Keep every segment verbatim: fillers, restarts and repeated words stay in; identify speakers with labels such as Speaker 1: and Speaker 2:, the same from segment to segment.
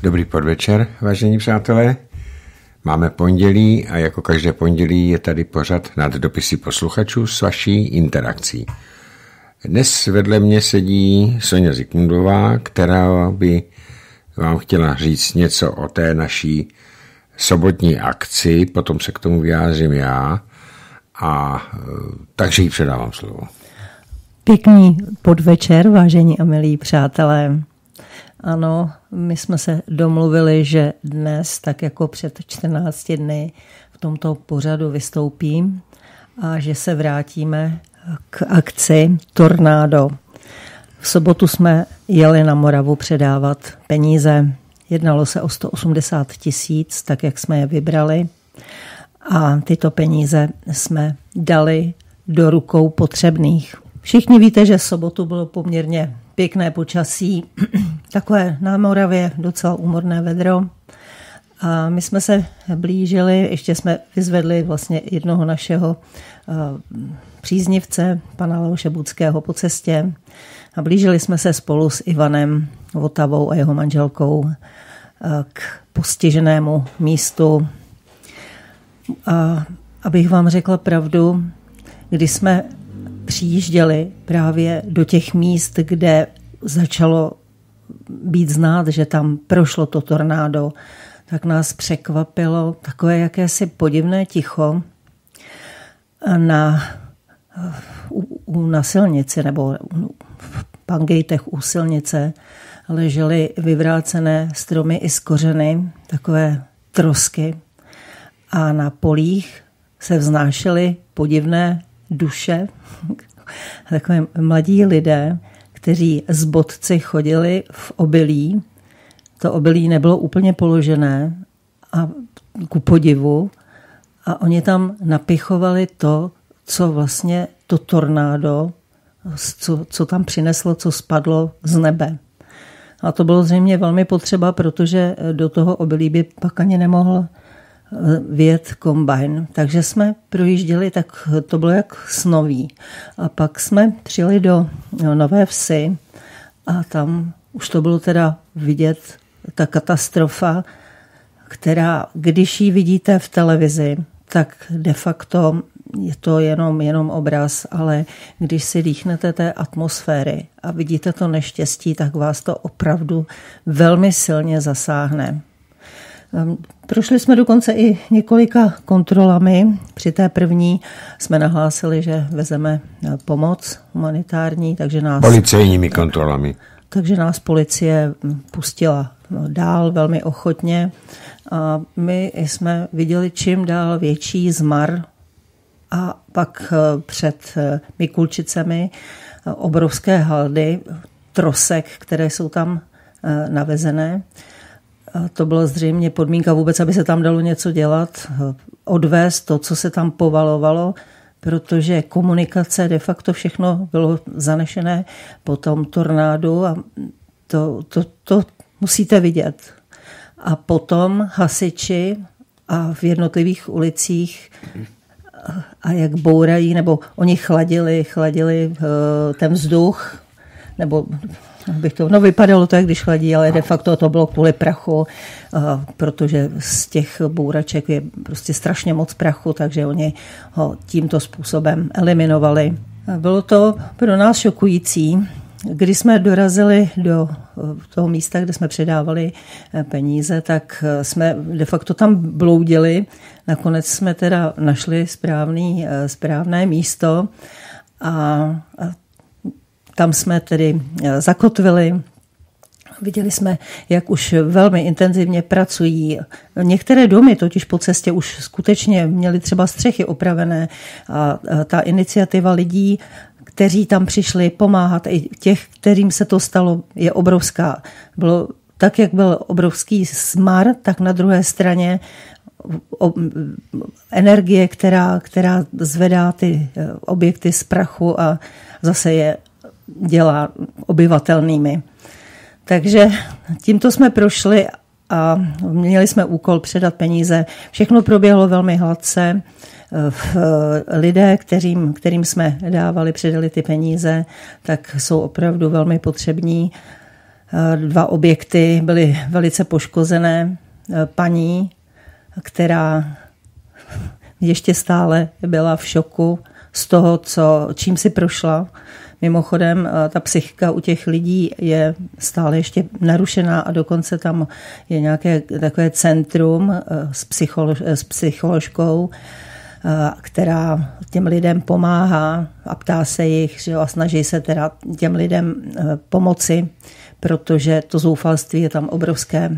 Speaker 1: Dobrý podvečer, vážení přátelé. Máme pondělí a jako každé pondělí je tady pořad nad dopisy posluchačů s vaší interakcí. Dnes vedle mě sedí Soňa Zikmundová, která by vám chtěla říct něco o té naší sobotní akci, potom se k tomu vyjádřím já, a takže jí předávám slovo.
Speaker 2: Pěkný podvečer, vážení a milí přátelé. Ano, my jsme se domluvili, že dnes, tak jako před čtrnácti dny, v tomto pořadu vystoupím a že se vrátíme k akci Tornádo. V sobotu jsme jeli na Moravu předávat peníze. Jednalo se o sto osmdesát tisíc, tak jak jsme je vybrali. A tyto peníze jsme dali do rukou potřebných. Všichni víte, že v sobotu bylo poměrně pěkné počasí, takové na Moravě docela úmorné vedro. A my jsme se blížili, ještě jsme vyzvedli vlastně jednoho našeho příznivce, pana Leoše Budského, po cestě. A blížili jsme se spolu s Ivanem Votavou a jeho manželkou k postiženému místu. A abych vám řekla pravdu, když jsme přijížděli právě do těch míst, kde začalo být znát, že tam prošlo to tornádo, tak nás překvapilo takové jakési podivné ticho na, u, na silnici nebo v pangejtech u silnice ležely vyvrácené stromy i z kořeny, takové trosky, a na polích se vznášely podivné duše, takové mladí lidé, kteří z bodci chodili v obilí. To obilí nebylo úplně položené a ku podivu, a oni tam napichovali to, co vlastně to tornádo, co, co tam přineslo, co spadlo z nebe. A to bylo zřejmě velmi potřeba, protože do toho obilí by pak ani nemohl vjet kombajn. Takže jsme projížděli, tak to bylo jak snoví. A pak jsme přijeli do Nové Vsi a tam už to bylo teda vidět, ta katastrofa, která, když ji vidíte v televizi, tak de facto je to jenom, jenom obraz, ale když si dýchnete té atmosféry a vidíte to neštěstí, tak vás to opravdu velmi silně zasáhne. Prošli jsme dokonce i několika kontrolami. Při té první jsme nahlásili, že vezeme pomoc humanitární, takže nás...
Speaker 1: Policejními kontrolami.
Speaker 2: Takže nás policie pustila dál velmi ochotně. A my jsme viděli čím dál větší zmar a pak před Mikulčicemi obrovské haldy trosek, které jsou tam navezené. A to byla zřejmě podmínka vůbec, aby se tam dalo něco dělat, odvést to, co se tam povalovalo, protože komunikace, de facto všechno bylo zanešené po tom tornádu a to, to, to musíte vidět. A potom hasiči a v jednotlivých ulicích a jak bourají, nebo oni chladili, chladili ten vzduch, nebo bych to, no vypadalo to, jak když chladí, ale de facto to bylo kvůli prachu, protože z těch bouraček je prostě strašně moc prachu, takže oni ho tímto způsobem eliminovali. Bylo to pro nás šokující. Když jsme dorazili do toho místa, kde jsme předávali peníze, tak jsme de facto tam bloudili. Nakonec jsme teda našli správný, správné místo a tam jsme tedy zakotvili. Viděli jsme, jak už velmi intenzivně pracují. Některé domy totiž po cestě už skutečně měly třeba střechy opravené a ta iniciativa lidí, kteří tam přišli pomáhat, i těch, kterým se to stalo, je obrovská. Bylo tak, jak byl obrovský smar, tak na druhé straně energie, která, která zvedá ty objekty z prachu a zase je dělá obyvatelnými. Takže tímto jsme prošli a měli jsme úkol předat peníze. Všechno proběhlo velmi hladce. Lidé, kterým, kterým jsme dávali, předali ty peníze, tak jsou opravdu velmi potřební. Dva objekty byly velice poškozené. Paní, která ještě stále byla v šoku z toho, co, čím si prošla. Mimochodem, ta psychika u těch lidí je stále ještě narušená a dokonce tam je nějaké takové centrum s, psycholo- s psycholožkou, která těm lidem pomáhá a ptá se jich, že a snaží se teda těm lidem pomoci, protože to zoufalství je tam obrovské.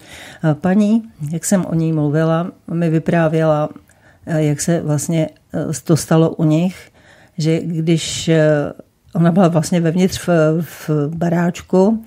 Speaker 2: Paní, jak jsem o ní mluvila, mi vyprávěla, jak se vlastně to stalo u nich, že když ona byla vlastně vevnitř v, v baráčku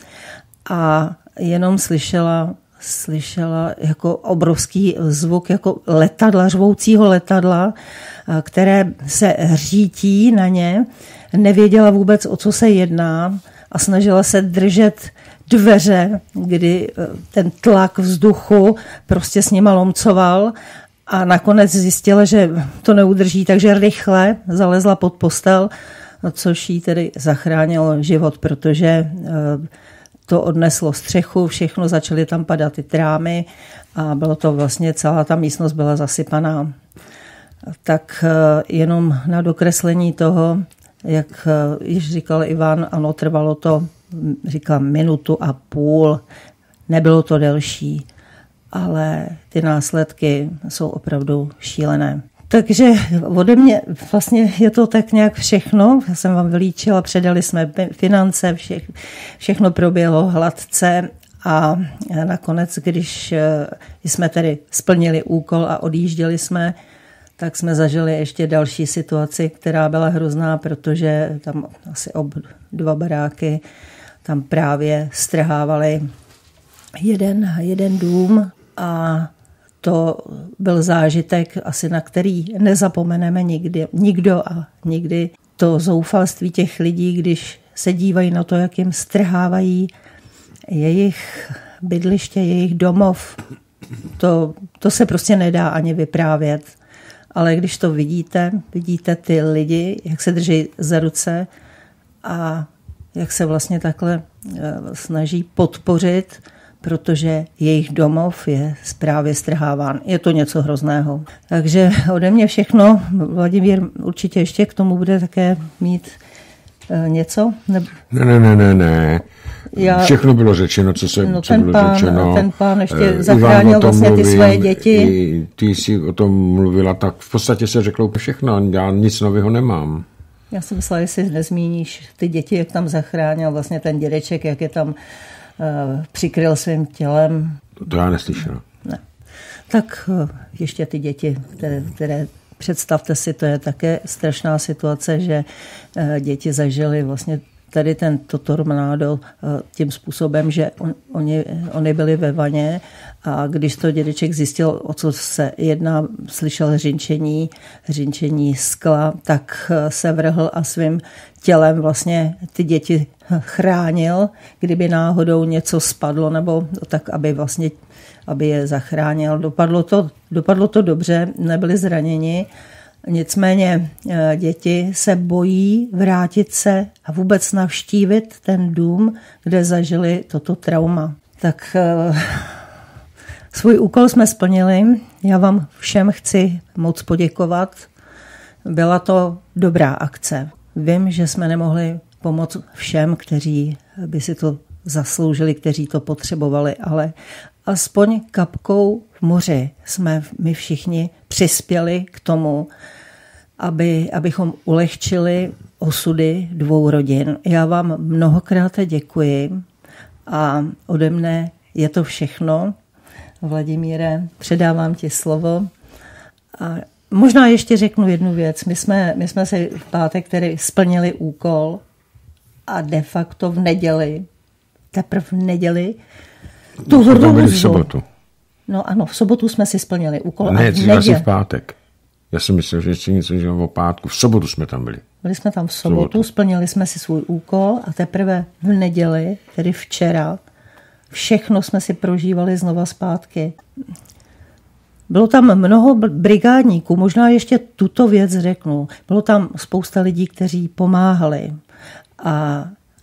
Speaker 2: a jenom slyšela, slyšela jako obrovský zvuk jako letadla, řvoucího letadla, které se řítí na ně. Nevěděla vůbec, o co se jedná a snažila se držet dveře, kdy ten tlak vzduchu prostě s nima lomcoval a nakonec zjistila, že to neudrží, takže rychle zalezla pod postel, což jí tedy zachránilo život, protože to odneslo střechu, všechno, začaly tam padat ty trámy a bylo to vlastně, celá ta místnost byla zasypaná. Tak jenom na dokreslení toho, jak již říkal Ivan, ano, trvalo to, říkám, minutu a půl, nebylo to delší, ale ty následky jsou opravdu šílené. Takže ode mě vlastně je to tak nějak všechno. Já jsem vám vylíčila, předali jsme finance, vše, všechno proběhlo hladce a nakonec, když jsme tedy splnili úkol a odjížděli jsme, tak jsme zažili ještě další situaci, která byla hrozná, protože tam asi ob dva baráky tam právě strhávali jeden, jeden dům a to byl zážitek, asi na který nezapomeneme nikdy, nikdo a nikdy. To zoufalství těch lidí, když se dívají na to, jak jim strhávají jejich bydliště, jejich domov, to, to se prostě nedá ani vyprávět. Ale když to vidíte, vidíte ty lidi, jak se drží za ruce a jak se vlastně takhle snaží podpořit, protože jejich domov je právě strháván. Je to něco hrozného. Takže ode mě všechno. Vladimír určitě ještě k tomu bude také mít e, něco? Ne,
Speaker 1: ne, ne, ne, ne. ne. Já, všechno bylo řečeno, co se
Speaker 2: no
Speaker 1: co
Speaker 2: ten
Speaker 1: bylo
Speaker 2: pán,
Speaker 1: řečeno.
Speaker 2: Ten pán ještě uh, zachránil vlastně mluvím, ty svoje děti.
Speaker 1: Ty jsi o tom mluvila, tak v podstatě se řeklo všechno. Já nic nového nemám.
Speaker 2: Já jsem myslela, jestli nezmíníš ty děti, jak tam zachránil vlastně ten dědeček, jak je tam Uh, přikryl svým tělem.
Speaker 1: To, to já neslyšela.
Speaker 2: Ne. Tak uh, ještě ty děti, které, které představte si, to je také strašná situace, že uh, děti zažily vlastně tady tento tornádo uh, tím způsobem, že on, oni, oni byli ve vaně a když to dědeček zjistil, o co se jedná, slyšel řinčení, řinčení skla, tak uh, se vrhl a svým tělem vlastně ty děti chránil, kdyby náhodou něco spadlo, nebo tak, aby vlastně, aby je zachránil. Dopadlo to, dopadlo to dobře, nebyli zraněni, nicméně děti se bojí vrátit se a vůbec navštívit ten dům, kde zažili toto trauma. Tak svůj úkol jsme splnili. Já vám všem chci moc poděkovat. Byla to dobrá akce. Vím, že jsme nemohli pomoct všem, kteří by si to zasloužili, kteří to potřebovali, ale aspoň kapkou v moři jsme my všichni přispěli k tomu, aby, abychom ulehčili osudy dvou rodin. Já vám mnohokrát děkuji a ode mne je to všechno. Vladimíre, předávám ti slovo. A možná ještě řeknu jednu věc. My jsme, my jsme si v pátek tedy splnili úkol a de facto v neděli, teprve v neděli, tu
Speaker 1: no, hrůzu. V sobotu.
Speaker 2: No ano, v sobotu jsme si splnili úkol.
Speaker 1: Ne,
Speaker 2: a v
Speaker 1: jsi
Speaker 2: neděli...
Speaker 1: v pátek. Já si myslel, že ještě něco že o pátku. V sobotu jsme tam byli.
Speaker 2: Byli jsme tam v sobotu, sobotu, splnili jsme si svůj úkol a teprve v neděli, tedy včera, všechno jsme si prožívali znova zpátky. Bylo tam mnoho brigádníků, možná ještě tuto věc řeknu. Bylo tam spousta lidí, kteří pomáhali. A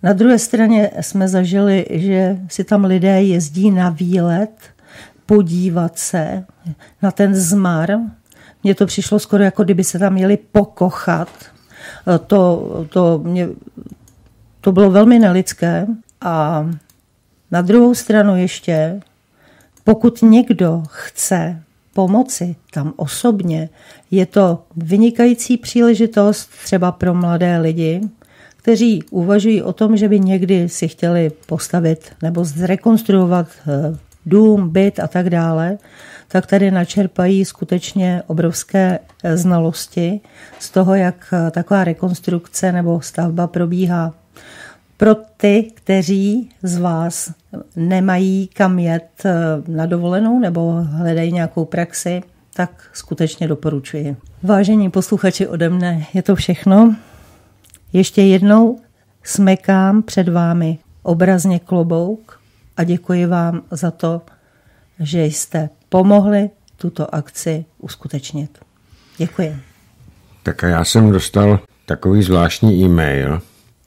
Speaker 2: Na druhé straně jsme zažili, že si tam lidé jezdí na výlet, podívat se na ten zmar. Mně to přišlo skoro, jako kdyby se tam jeli pokochat. To, to, mě, to bylo velmi nelidské. A na druhou stranu ještě, pokud někdo chce pomoci tam osobně, je to vynikající příležitost třeba pro mladé lidi, kteří uvažují o tom, že by někdy si chtěli postavit nebo zrekonstruovat dům, byt a tak dále, tak tady načerpají skutečně obrovské znalosti z toho, jak taková rekonstrukce nebo stavba probíhá. Pro ty, kteří z vás nemají kam jet na dovolenou nebo hledají nějakou praxi, tak skutečně doporučuji. Vážení posluchači, ode mne je to všechno. Ještě jednou smekám před vámi obrazně klobouk a děkuji vám za to, že jste pomohli tuto akci uskutečnit. Děkuji.
Speaker 1: Tak a já jsem dostal takový zvláštní e-mail,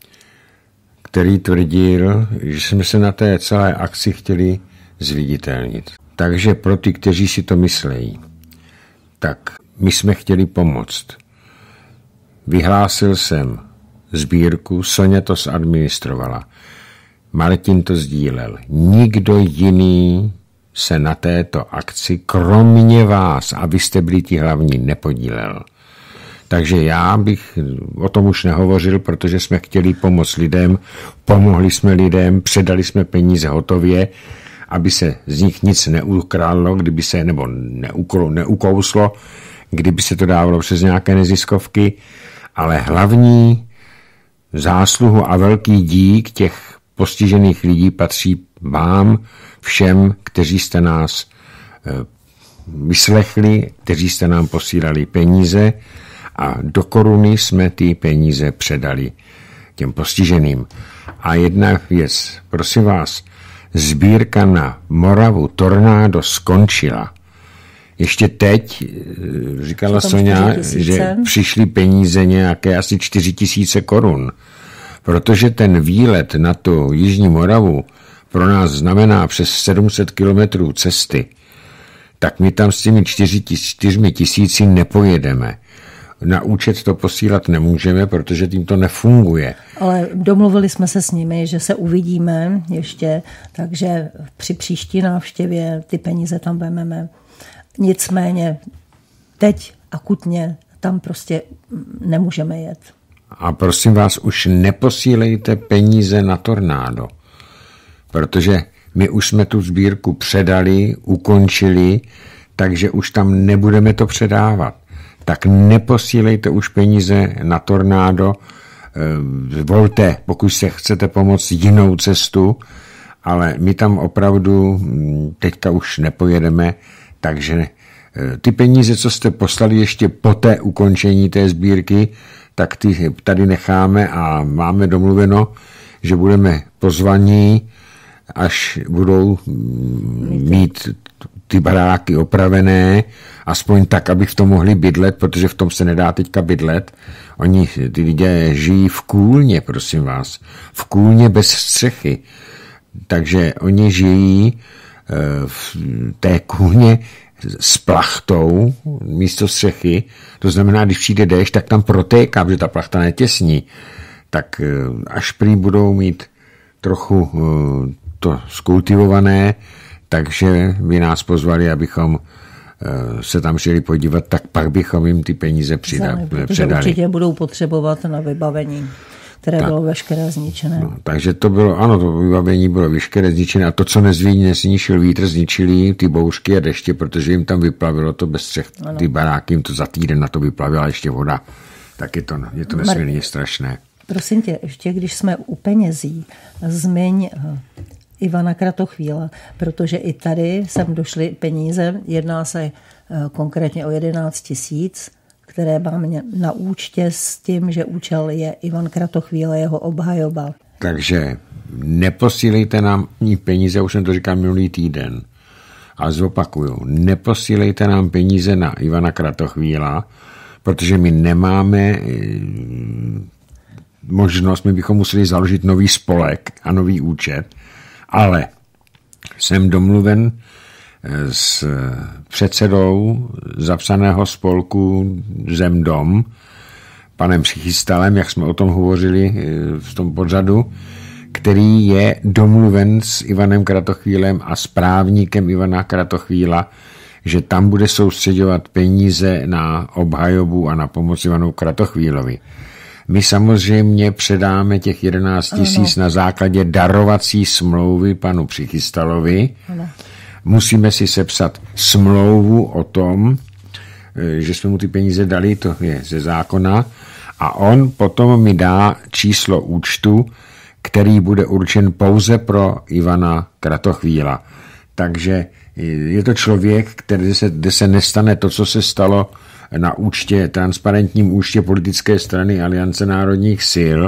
Speaker 1: který tvrdil, že jsme se na té celé akci chtěli zviditelnit. Takže pro ty, kteří si to myslejí, tak my jsme chtěli pomoct. Vyhlásil jsem sbírku, Soňa to zadministrovala, Martin to sdílel. Nikdo jiný se na této akci, kromě vás, a vy jste byli ti hlavní, nepodílel. Takže já bych o tom už nehovořil, protože jsme chtěli pomoct lidem, pomohli jsme lidem, předali jsme peníze hotově, aby se z nich nic neukradlo, kdyby se, nebo neuklo, neukouslo, kdyby se to dávalo přes nějaké neziskovky, ale hlavní zásluhu a velký dík těch postižených lidí patří vám všem, kteří jste nás vyslechli, kteří jste nám posílali peníze a do koruny jsme ty peníze předali těm postiženým. A jedna věc, prosím vás, sbírka na Moravu Tornádo skončila. Ještě teď, říkala Soňa, že přišly peníze nějaké asi čtyři tisíce korun, protože ten výlet na tu Jižní Moravu pro nás znamená přes sedm set kilometrů cesty, tak my tam s těmi čtyřmi tisíci nepojedeme. Na účet to posílat nemůžeme, protože tím to nefunguje.
Speaker 2: Ale domluvili jsme se s nimi, že se uvidíme ještě, takže při příští návštěvě ty peníze tam vezmeme. Nicméně teď akutně tam prostě nemůžeme jet.
Speaker 1: A prosím vás, už neposílejte peníze na Tornádo, protože my už jsme tu sbírku předali, ukončili, takže už tam nebudeme to předávat. Tak neposílejte už peníze na Tornádo, volte, pokud se chcete pomoct, jinou cestu, ale my tam opravdu teďka už nepojedeme, takže ty peníze, co jste poslali ještě po té ukončení té sbírky, tak ty tady necháme a máme domluveno, že budeme pozvaní, až budou mít ty baráky opravené, aspoň tak, aby v tom mohli bydlet, protože v tom se nedá teďka bydlet. Oni, ty lidé, žijí v kůlně, prosím vás. V kůlně bez střechy. Takže oni žijí v té kůlně s plachtou místo střechy. To znamená, když přijde déšť, tak tam protéká, protože ta plachta netěsní. Tak až prý budou mít trochu to skultivované, takže by nás pozvali, abychom se tam šli podívat, tak pak bychom jim ty peníze přidali, předali.
Speaker 2: Určitě budou potřebovat na vybavení, které tak bylo veškeré zničené. No,
Speaker 1: takže to bylo, ano, to vybavení bylo veškeré zničené a to, co nezví, nesničil vítr, zničili ty bouřky a deště, protože jim tam vyplavilo to bez střech. Ty baráky jim to za týden na to vyplavila ještě voda. Tak je to, je to nesmírně strašné.
Speaker 2: Prosím tě, ještě když jsme u penězí, zmiň Ivana Kratochvíla, protože i tady sem došly peníze, jedná se konkrétně o jedenáct tisíc, které mám na účtě s tím, že účel je Ivan Kratochvíla, jeho obhajoba.
Speaker 1: Takže neposílejte nám peníze, už jsem to říkal minulý týden, a zopakuju, neposílejte nám peníze na Ivana Kratochvíla, protože my nemáme možnost, my bychom museli založit nový spolek a nový účet, ale jsem domluven s předsedou zapsaného spolku Zemdom, panem Přichystalem, jak jsme o tom hovořili v tom pořadu, který je domluven s Ivanem Kratochvílem a s právníkem Ivana Kratochvíla, že tam bude soustředovat peníze na obhajobu a na pomoc Ivanu Kratochvílovi. My samozřejmě předáme těch jedenáct tisíc na základě darovací smlouvy panu Přichystalovi. Ano. Musíme si sepsat smlouvu o tom, že jsme mu ty peníze dali, to je ze zákona, a on potom mi dá číslo účtu, který bude určen pouze pro Ivana Kratochvíla. Takže je to člověk, který se, kde se nestane to, co se stalo na účtě, transparentním účtě politické strany Aliance národních sil,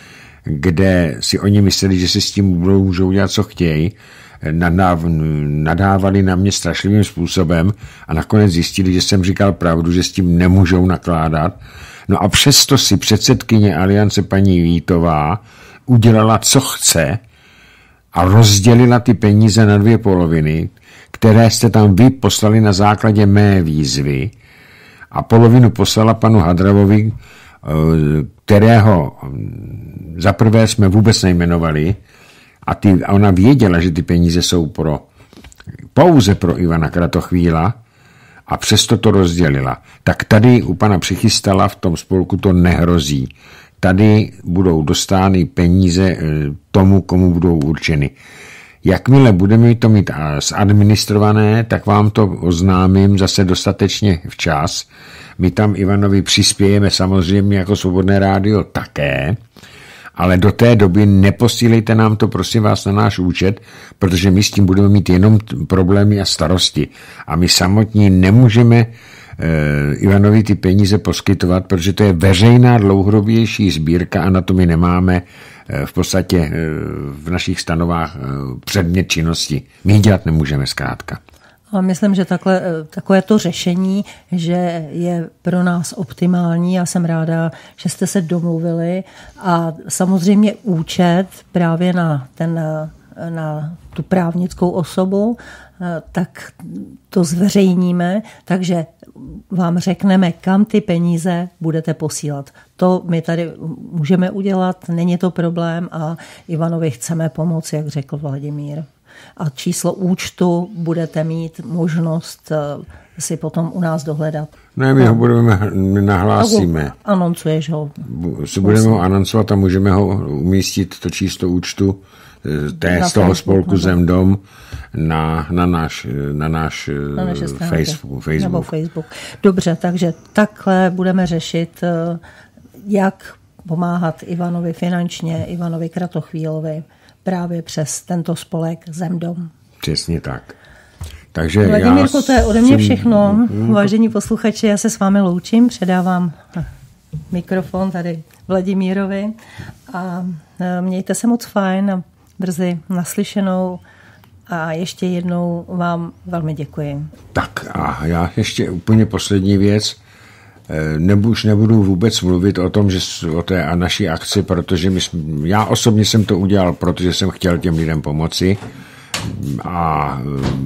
Speaker 1: kde si oni mysleli, že si s tím budou, můžou dělat, co chtějí, nadávali na mě strašlivým způsobem a nakonec zjistili, že jsem říkal pravdu, že s tím nemůžou nakládat. No a přesto si předsedkyně Aliance paní Vítová udělala, co chce a rozdělila ty peníze na dvě poloviny, které jste tam vy poslali na základě mé výzvy, a polovinu poslala panu Hadravovi, kterého zaprvé jsme vůbec nejmenovali, a, ty, a ona věděla, že ty peníze jsou pro, pouze pro Ivana Kratochvíla, a přesto to rozdělila. Tak tady u pana Přichystala v tom spolku to nehrozí. Tady budou dostány peníze tomu, komu budou určeny. Jakmile budeme to mít zadministrované, tak vám to oznámím zase dostatečně včas. My tam Ivanovi přispějeme samozřejmě jako Svobodné rádio také, ale do té doby neposílejte nám to, prosím vás, na náš účet, protože my s tím budeme mít jenom problémy a starosti. A my samotní nemůžeme e, Ivanovi ty peníze poskytovat, protože to je veřejná dlouhodobější sbírka a na to my nemáme e, v podstatě e, v našich stanovách e, předmět činnosti. My ji dělat nemůžeme zkrátka.
Speaker 2: A myslím, že takhle, takové to řešení, že je pro nás optimální. Já jsem ráda, že jste se domluvili a samozřejmě účet právě na, ten, na tu právnickou osobu, tak to zveřejníme, takže vám řekneme, kam ty peníze budete posílat. To my tady můžeme udělat, není to problém a Ivanovi chceme pomoci, jak řekl Vladimír. A číslo účtu budete mít možnost si potom u nás dohledat.
Speaker 1: Ne, my ho budeme, my nahlásíme.
Speaker 2: Anoncuješ ho.
Speaker 1: Si budeme ho anoncovat a můžeme ho umístit, to číslo účtu té, z toho spolku Zemdom na, na náš, na náš na Facebook, Facebook.
Speaker 2: Nebo Facebook. Dobře, takže takhle budeme řešit, jak pomáhat Ivanovi finančně, Ivanovi Kratochvílovi, právě přes tento spolek Zemdom.
Speaker 1: Přesně tak. Takže
Speaker 2: Vladimírko,
Speaker 1: já
Speaker 2: to je ode mě všechno. Vážení posluchači, já se s vámi loučím, předávám mikrofon tady Vladimírovi a mějte se moc fajn a brzy naslyšenou a ještě jednou vám velmi děkuji.
Speaker 1: Tak a já ještě úplně poslední věc. Nebu, už nebudu vůbec mluvit o tom, že o té a naší akci, protože my, já osobně jsem to udělal, protože jsem chtěl těm lidem pomoci a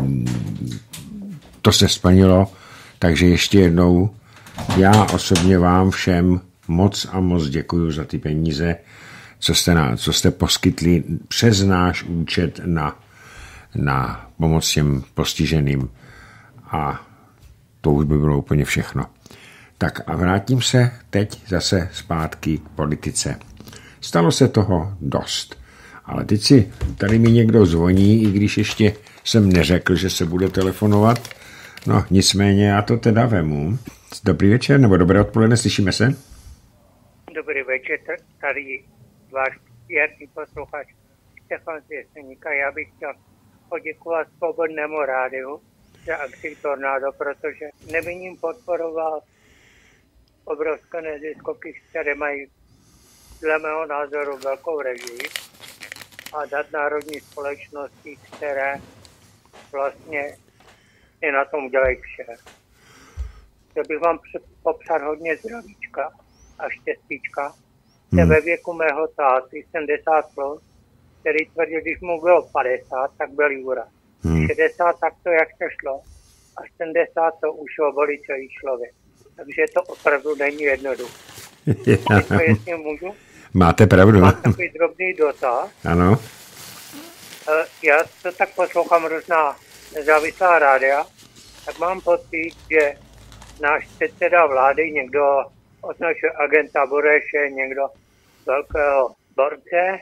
Speaker 1: to se splnilo, takže ještě jednou já osobně vám všem moc a moc děkuju za ty peníze, co jste, na, co jste poskytli přes náš účet na, na pomoc těm postiženým a to už by bylo úplně všechno. Tak a vrátím se teď zase zpátky k politice. Stalo se toho dost. Ale teď si tady mi někdo zvoní, i když ještě jsem neřekl, že se bude telefonovat. No nicméně já to teda vemu. Dobrý večer, nebo dobré odpoledne, slyšíme se?
Speaker 3: Dobrý večer, tady váš věrný posluchač Štefan z Jeseníka. Já bych chtěl poděkovat Svobodnému rádiu za akci Tornádo, protože neviním podporoval obrovské neziskovky, které mají dle mého názoru velkou režii a nadnárodní společnosti, které vlastně je na tom dělají vše. Chtěl bych vám popřát hodně zdravíčka a štěstíčka je ve věku mého táty sedmdesát plus, který tvrdil, když mu bylo padesát, tak byl Jura. Hmm. šedesát tak to jak to šlo. A sedmdesát to už volí celý člověk. Takže to opravdu není jednoduché. Jestli můžu?
Speaker 1: Máte pravdu.
Speaker 3: Mám takový drobný dotaz.
Speaker 1: Ano.
Speaker 3: Já to tak poslouchám různá nezávislá rádia, tak mám pocit, že náš předseda vlády někdo označil agenta Bureše, někdo velkého borce.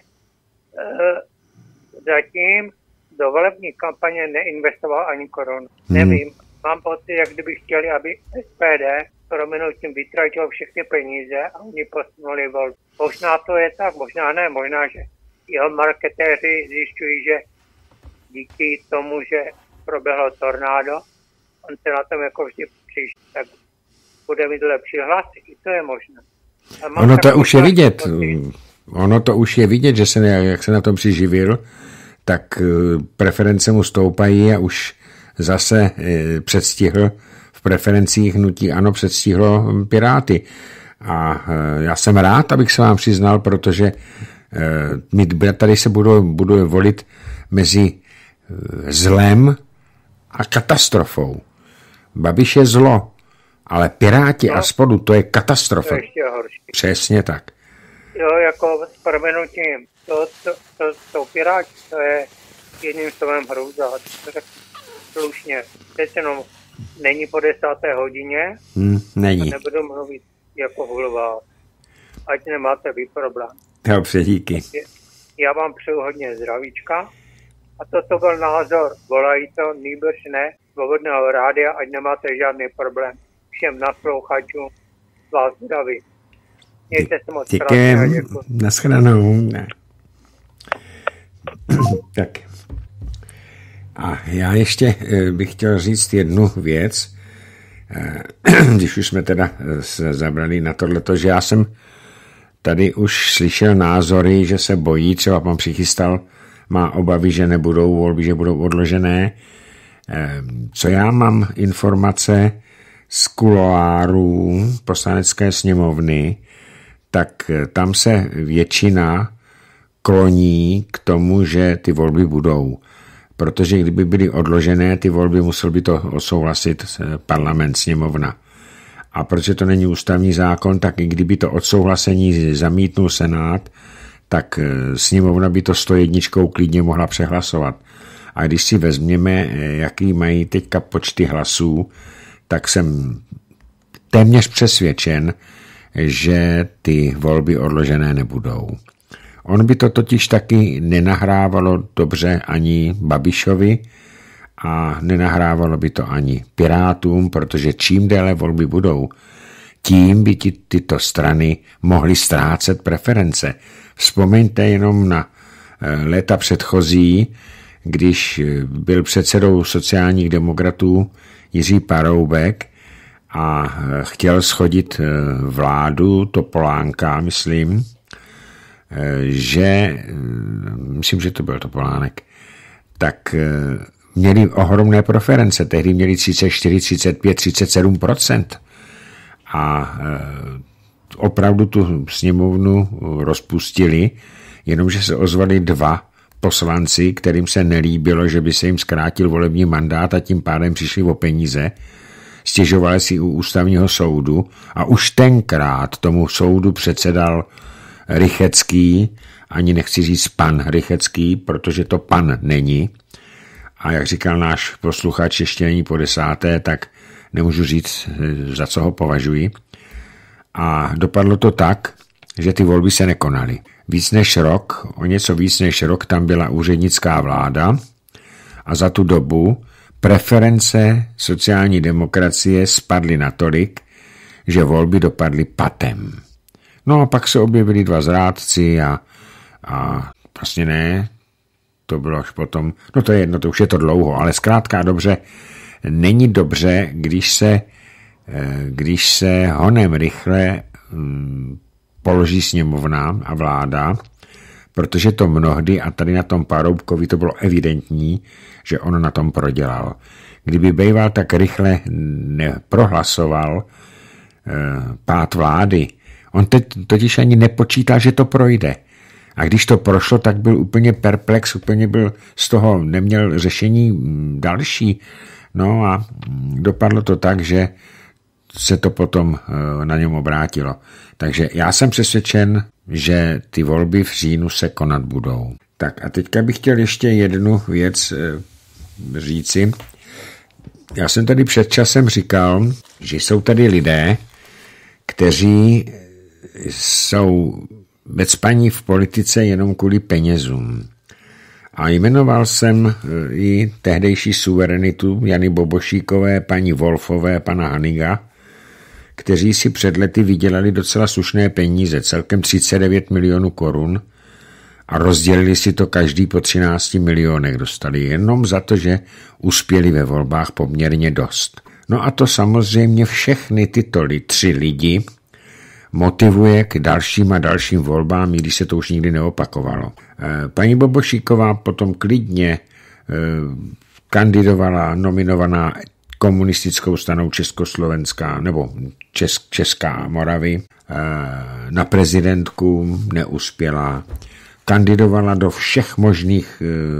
Speaker 3: Zatím do volební kampaně neinvestoval ani korunu. Hmm. Nevím, mám pocit, jak kdyby chtěli, aby S P D prominutím vytratilo všechny peníze a oni posunuli volbu. Možná to je tak, možná ne, možná, že jeho marketéři zjišťují, že díky tomu, že proběhlo tornádo, on se na tom jako vždy příště, tak bude mít lepší hlasy. I to je možné.
Speaker 1: Ono to už je vidět. Pocit. Ono to už je vidět, že se, jak se na tom přiživil, tak preference mu stoupají a už zase předstihl v preferencích hnutí ANO předstihlo Piráty. A já jsem rád, abych se vám přiznal, protože my tady se budou, budou volit mezi zlem a katastrofou. Babiš je zlo, ale Piráti no, a Spodu, to je katastrofa.
Speaker 3: To je ještě horší.
Speaker 1: Přesně tak.
Speaker 3: Jo, jako s proměnutím, to, to, to, to Piráti, to je jedním slovem hrůza. To tak slušně. Teď jenom není po desáté hodině.
Speaker 1: Hmm, není.
Speaker 3: Nebudu mluvit jako hulvá. Ať nemáte vy problém.
Speaker 1: Dobře, díky.
Speaker 3: Já vám přeju hodně zdravíčka. A toto byl názor. Volají to, nýbrž ne, svobodného rádia, ať nemáte žádný problém. Všem naslouchačům vás zdraví. Mějte se moc krásně a děkuji.
Speaker 1: Naschledanou. Tak. A já ještě bych chtěl říct jednu věc, když už jsme teda se zabrali na tohleto, že já jsem tady už slyšel názory, že se bojí, třeba pan přichystal, má obavy, že nebudou volby, že budou odložené. Co já mám informace z kuloárů Poslanecké sněmovny, tak tam se většina kloní k tomu, že ty volby budou. Protože kdyby byly odložené, ty volby musel by to odsouhlasit parlament, sněmovna. A protože to není ústavní zákon, tak i kdyby to odsouhlasení zamítnul Senát, tak sněmovna by to sto jedničkou klidně mohla přehlasovat. A když si vezměme, jaký mají teďka počty hlasů, tak jsem téměř přesvědčen, že ty volby odložené nebudou. On by to totiž taky nenahrávalo dobře ani Babišovi a nenahrávalo by to ani Pirátům, protože čím déle volby budou, tím by ti tyto strany mohly ztrácet preference. Vzpomeňte jenom na léta předchozí, když byl předsedou sociálních demokratů Jiří Paroubek a chtěl shodit vládu Topolánka, myslím, že, myslím, že to byl Topolánek, tak měli ohromné preference. Tehdy měli třicet čtyři, třicet pět, třicet sedm procent. A opravdu tu sněmovnu rozpustili, jenomže se ozvali dva poslanci, kterým se nelíbilo, že by se jim zkrátil volební mandát a tím pádem přišli o peníze. Stěžovali si u ústavního soudu a už tenkrát tomu soudu předsedal Rychecký, ani nechci říct pan Rychecký, protože to pan není. A jak říkal náš posluchač, ještě není po desáté, tak nemůžu říct, za co ho považuji. A dopadlo to tak, že ty volby se nekonaly. Víc než rok, o něco víc než rok tam byla úřednická vláda a za tu dobu preference sociální demokracie spadly natolik, že volby dopadly patem. No a pak se objevili dva zrádci a, a vlastně ne, to bylo až potom, no to je jedno, to už je to dlouho, ale zkrátka dobře, není dobře, když se, když se honem rychle položí sněmovna a vláda, protože to mnohdy, a tady na tom Paroubkovi to bylo evidentní, že on na tom prodělal. Kdyby býval tak rychle neprohlasoval pád vlády, On teď totiž ani nepočítal, že to projde. A když to prošlo, tak byl úplně perplex, úplně byl z toho, neměl řešení další. No a dopadlo to tak, že se to potom na něm obrátilo. Takže já jsem přesvědčen, že ty volby v říjnu se konat budou. Tak a teďka bych chtěl ještě jednu věc říci. Já jsem tady před časem říkal, že jsou tady lidé, kteří jsou vecpaní v politice jenom kvůli penězům. A jmenoval jsem i tehdejší suverenitu Jany Bobošíkové, paní Wolfové, pana Haniga, kteří si před lety vydělali docela slušné peníze, celkem třicet devět milionů korun, a rozdělili si to každý po třinácti milionech. Dostali jenom za to, že uspěli ve volbách poměrně dost. No a to samozřejmě všechny tyto li, tři lidi motivuje k dalším a dalším volbám, i když se to už nikdy neopakovalo. Paní Bobošíková potom klidně kandidovala, nominovaná komunistickou stranou Československá nebo Česk, Česká Moravy na prezidentku, neuspěla. Kandidovala do všech možných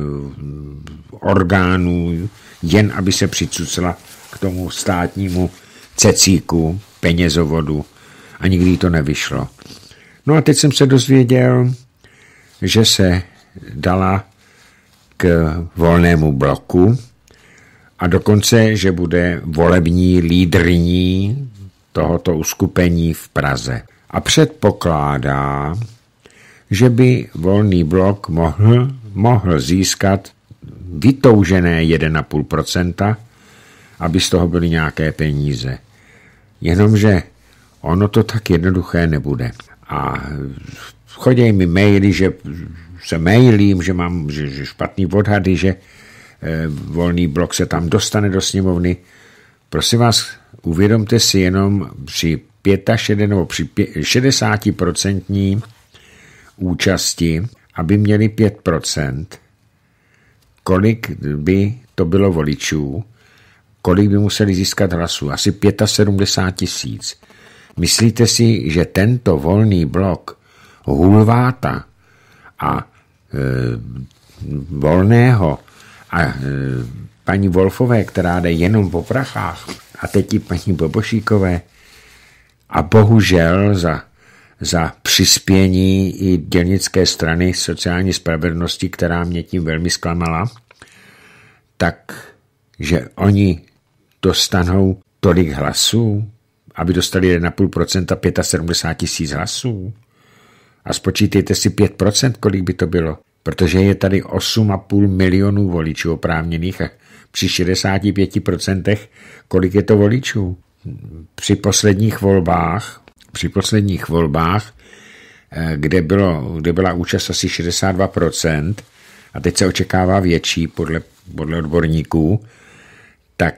Speaker 1: orgánů, jen aby se přicucla k tomu státnímu cecíku, penězovodu, a nikdy to nevyšlo. No a teď jsem se dozvěděl, že se dala k Volnému bloku a dokonce, že bude volební lídrní tohoto uskupení v Praze. A předpokládá, že by Volný blok mohl, mohl získat vytoužené jedna celá pět procenta, aby z toho byly nějaké peníze. Jenomže ono to tak jednoduché nebude. A chodí mi maily, že se mailím, že mám že, že špatný odhady, že eh, Volný blok se tam dostane do sněmovny. Prosím vás, uvědomte si jenom při šedesát nebo při šedesátiprocentní účasti, aby měli pět procent, kolik by to bylo voličů, kolik by museli získat hlasů. Asi sedmdesát pět tisíc. Myslíte si, že tento Volný blok Hulváta a e, Volného a e, paní Wolfové, která jde jenom po prachách, a teď i paní Bobošíkové, a bohužel za, za přispění i dělnické strany sociální spravedlnosti, která mě tím velmi zklamala, tak, že oni dostanou tolik hlasů, aby dostali jedna celá pět procenta, sedmdesát pět tisíc hlasů. A spočítejte si pět procent, kolik by to bylo. Protože je tady osm a půl milionů voličů oprávněných a při šedesáti pěti procentech, kolik je to voličů. Při posledních volbách, při posledních volbách, kde, bylo, kde byla účast asi šedesát dva procent a teď se očekává větší podle, podle odborníků, tak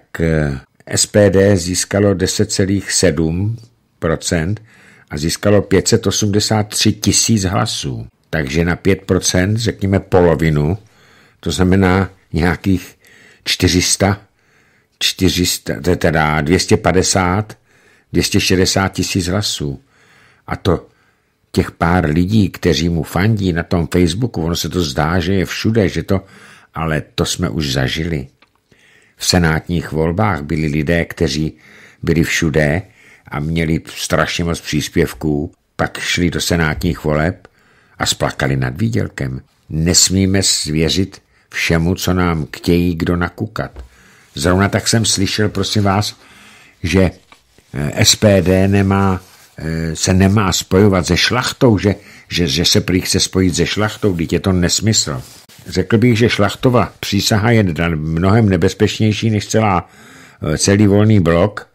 Speaker 1: S P D získalo deset celá sedm procent a získalo pět set osmdesát tři tisíc hlasů. Takže na pět procent, řekněme polovinu, to znamená nějakých čtyři sta, čtyři sta, teda dvě stě padesát, dvě stě šedesát tisíc hlasů. A to těch pár lidí, kteří mu fandí na tom Facebooku, ono se to zdá, že je všude, že to, ale to jsme už zažili. V senátních volbách byli lidé, kteří byli všude a měli strašně moc příspěvků, pak šli do senátních voleb a splakali nad výdělkem. Nesmíme svěřit všemu, co nám chtějí kdo nakukat. Zrovna tak jsem slyšel, prosím vás, že S P D nemá, se nemá spojovat se šlachtou, že, že, že se prý chce spojit se šlachtou, když je to nesmysl. Řekl bych, že Šlachtova přísaha je mnohem nebezpečnější než celá, celý Volný blok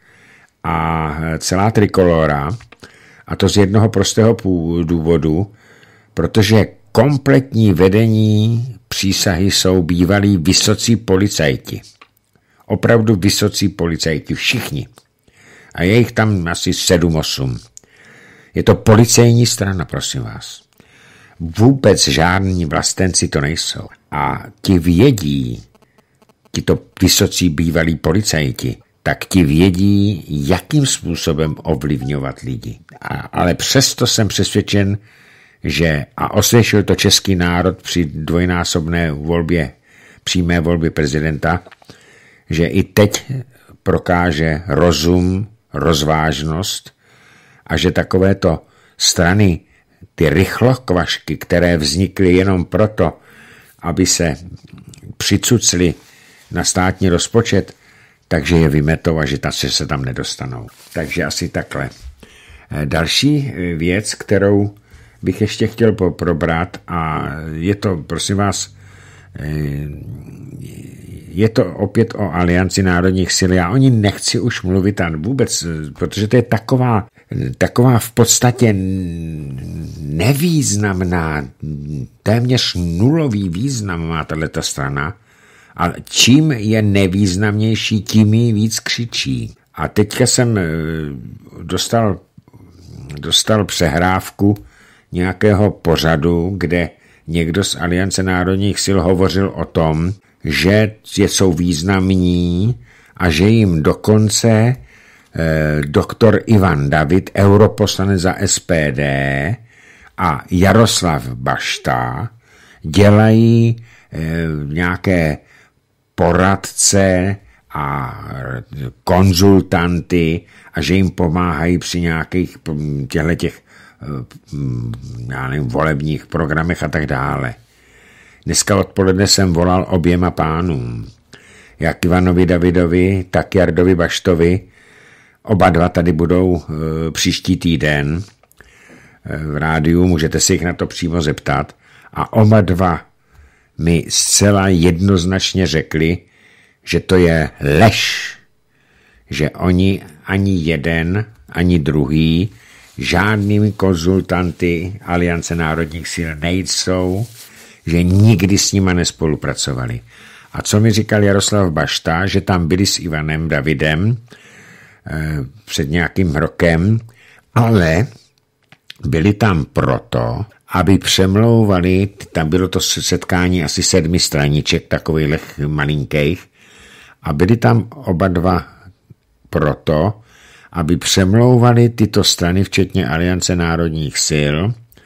Speaker 1: a celá Trikolora. A to z jednoho prostého důvodu, protože kompletní vedení přísahy jsou bývalí vysocí policajti. Opravdu vysocí policajti, všichni. A je jich tam asi sedm osm. Je to policejní strana, prosím vás. Vůbec žádní vlastenci to nejsou. A ti vědí, tito vysocí bývalí policajti, tak ti vědí, jakým způsobem ovlivňovat lidi. A, ale přesto jsem přesvědčen, že, a osvědčil to český národ při dvojnásobné volbě, přímé volbě prezidenta, že i teď prokáže rozum, rozvážnost a že takovéto strany, ty rychlokvašky, které vznikly jenom proto, aby se přicucli na státní rozpočet, takže je vymetou a že se tam nedostanou. Takže asi takhle. Další věc, kterou bych ještě chtěl probrat, a je to, prosím vás, je to opět o Alianci národních sil. Já o ní nechci už mluvit a vůbec, protože to je taková, taková v podstatě nevýznamná, téměř nulový význam má tato strana. A čím je nevýznamnější, tím jí víc křičí. A teďka jsem dostal, dostal přehrávku nějakého pořadu, kde někdo z Aliance národních sil hovořil o tom, že jsou významní a že jim dokonce eh, doktor Ivan David, europoslanec za S P D, a Jaroslav Bašta dělají eh, nějaké poradce a konzultanty a že jim pomáhají při nějakých těchto těch, já nevím, volebních programech a tak dále. Dneska odpoledne jsem volal oběma pánům, jak Ivanovi Davidovi, tak Jardovi Baštovi. Oba dva tady budou e, příští týden e, v rádiu, můžete se jich na to přímo zeptat. A oba dva mi zcela jednoznačně řekli, že to je lež, že oni ani jeden, ani druhý žádnými konzultanty Aliance národních sil nejsou, že nikdy s nima nespolupracovali. A co mi říkal Jaroslav Bašta, že tam byli s Ivanem Davidem eh, před nějakým rokem, ale byli tam proto, aby přemlouvali, tam bylo to setkání asi sedmi straníček, takových malinkých, a byli tam oba dva proto, aby přemlouvali tyto strany, včetně Aliance národních sil,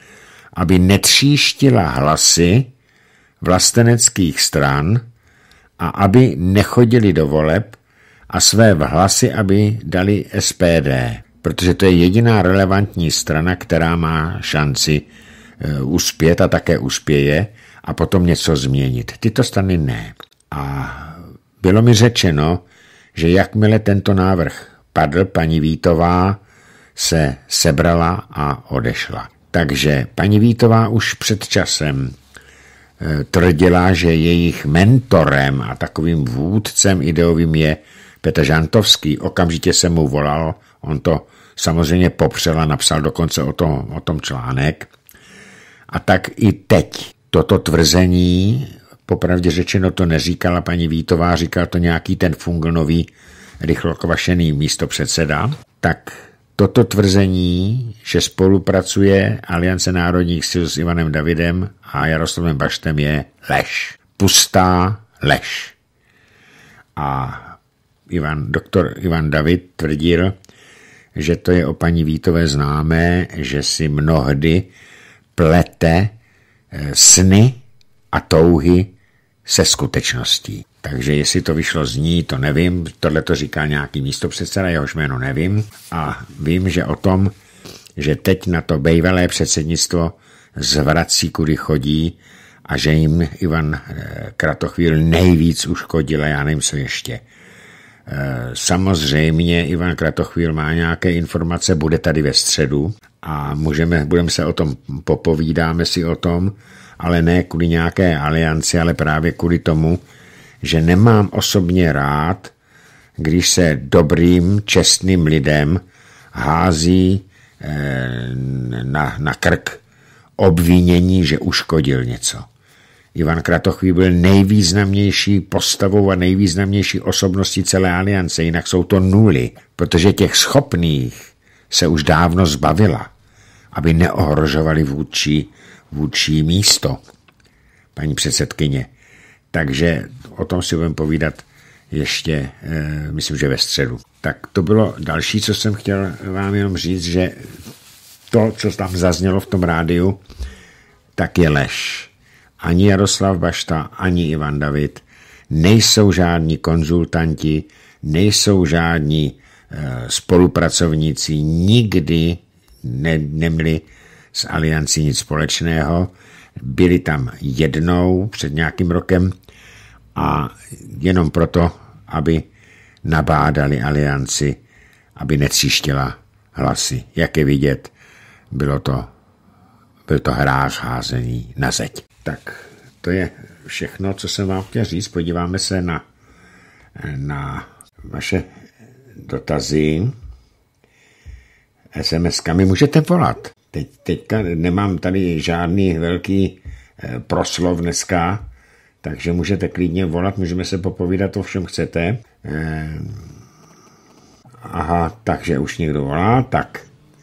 Speaker 1: aby netříštila hlasy vlasteneckých stran a aby nechodili do voleb a své hlasy, aby dali S P D, protože to je jediná relevantní strana, která má šanci uh, uspět a také uspěje a potom něco změnit. Tyto strany ne. A bylo mi řečeno, že jakmile tento návrh padl, paní Vítová se sebrala a odešla. Takže paní Vítová už před časem e, tvrdila, že jejich mentorem a takovým vůdcem ideovým je Petr Žantovský. Okamžitě jsem mu volal, on to samozřejmě popřel a napsal dokonce o tom, o tom článek. A tak i teď toto tvrzení, popravdě řečeno to neříkala paní Vítová, říkal to nějaký ten funglnový rychlokvašený místopředseda, tak toto tvrzení, že spolupracuje Aliance národních sil s Ivanem Davidem a Jaroslavem Baštem, je lež. Pustá lež. A Ivan, doktor Ivan David tvrdil, že to je o paní Vítové známé, že si mnohdy plete sny a touhy se skutečností. Takže jestli to vyšlo z ní, to nevím. Tohle to říká nějaký místopředseda, jehož jméno nevím. A vím, že o tom, že teď na to bývalé předsednictvo zvrací, kudy chodí a že jim Ivan Kratochvíl nejvíc uškodil, já nevím, co ještě. Samozřejmě Ivan Kratochvíl má nějaké informace, bude tady ve středu a můžeme, budeme se o tom popovídáme si o tom, ale ne kvůli nějaké alianci, ale právě kvůli tomu, že nemám osobně rád, když se dobrým, čestným lidem hází eh, na, na krk obvinění, že uškodil něco. Ivan Kratochvíl byl nejvýznamnější postavou a nejvýznamnější osobností celé aliance, jinak jsou to nuly, protože těch schopných se už dávno zbavila, aby neohrožovali vůdčí, vůdčí místo, paní předsedkyně. Takže o tom si budeme povídat ještě, myslím, že ve středu. Tak to bylo další, co jsem chtěl vám jenom říct, že to, co tam zaznělo v tom rádiu, tak je lež. Ani Jaroslav Bašta, ani Ivan David nejsou žádní konzultanti, nejsou žádní e, spolupracovníci, nikdy ne, neměli s Aliancí nic společného. Byli tam jednou před nějakým rokem a jenom proto, aby nabádali Alianci, aby netříštila hlasy. Jak je vidět, bylo to, byl to hrách házený na zeď. Tak to je všechno, co jsem vám chtěl říct. Podíváme se na, na vaše dotazy. es em eskami můžete volat. Teď, teďka nemám tady žádný velký eh, proslov dneska, takže můžete klidně volat, můžeme se popovídat o všem chcete. Eh, aha, takže už někdo volá, tak.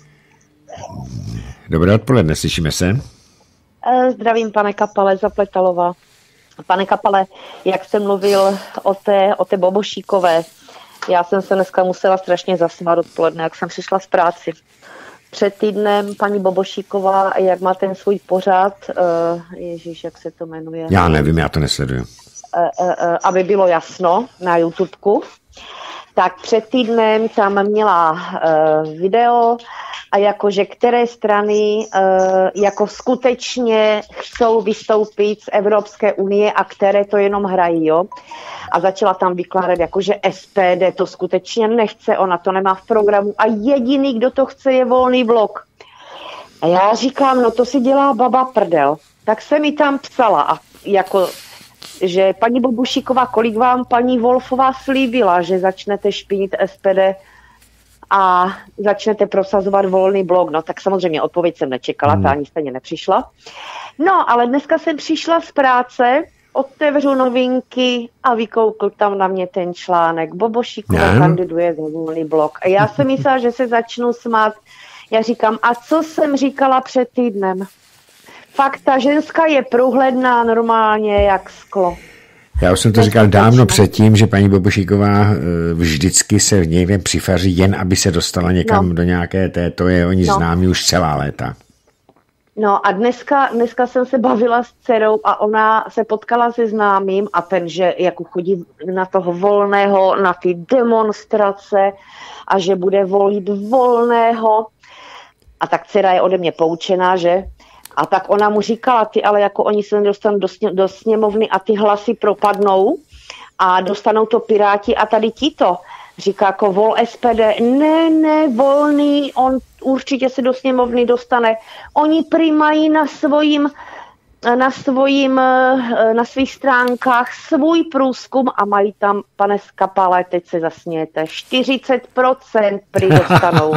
Speaker 1: Dobré odpoledne, slyšíme se?
Speaker 4: Zdravím, pane Kapale, Zapletalová. Pane Kapale, jak jsem mluvil o té, o té Bobošíkové, já jsem se dneska musela strašně zasmát odpoledne, jak jsem přišla z práci. Před týdnem paní Bobošíková, jak má ten svůj pořad, uh, ježíš, jak se to jmenuje?
Speaker 1: Já nevím, já to nesleduju.
Speaker 4: Uh, uh, uh, aby bylo jasno na YouTubeku, tak před týdnem tam měla uh, video a jakože které strany uh, jako skutečně chcou vystoupit z Evropské unie a které to jenom hrají, jo. A začala tam vykládat, jakože es pé dé to skutečně nechce, ona to nemá v programu a jediný, kdo to chce, je Volný blok. A já říkám, no to si dělá baba prdel. Tak se mi tam psala a jako, že paní Bobošíková, kolik vám paní Wolfová slíbila, že začnete špinit es pé dé a začnete prosazovat Volný blok. No tak samozřejmě odpověď jsem nečekala, hmm. ta ani stejně nepřišla. No, ale dneska jsem přišla z práce, otevřu novinky a vykoukl tam na mě ten článek. Bobošíková
Speaker 1: ne.
Speaker 4: kandiduje za Volný blok. A já jsem myslela, že se začnu smát. Já říkám, a co jsem říkala před týdnem? Fakt, ta ženská je průhledná normálně jak sklo.
Speaker 1: Já už jsem to říkal dávno předtím, že paní Bobošíková vždycky se někde přifaří, jen aby se dostala někam no. do nějaké té, to je oni no. známí už celá léta.
Speaker 4: No a dneska, dneska jsem se bavila s dcerou a ona se potkala se známým a ten, že jako chodí na toho Volného, na ty demonstrace a že bude volit Volného. A tak dcera je ode mě poučená, že? A tak ona mu říkala, ty ale jako oni se nedostanou do, sně, do sněmovny a ty hlasy propadnou a dostanou to Piráti a tady tito. Říká jako vol es pé dé, ne, ne, Volný, on určitě se do sněmovny dostane. Oni přijímají na svojím, na svojím, na svých stránkách svůj průzkum a mají tam, pane Skapale, teď se zasmějete, čtyřicet procent prý dostanou.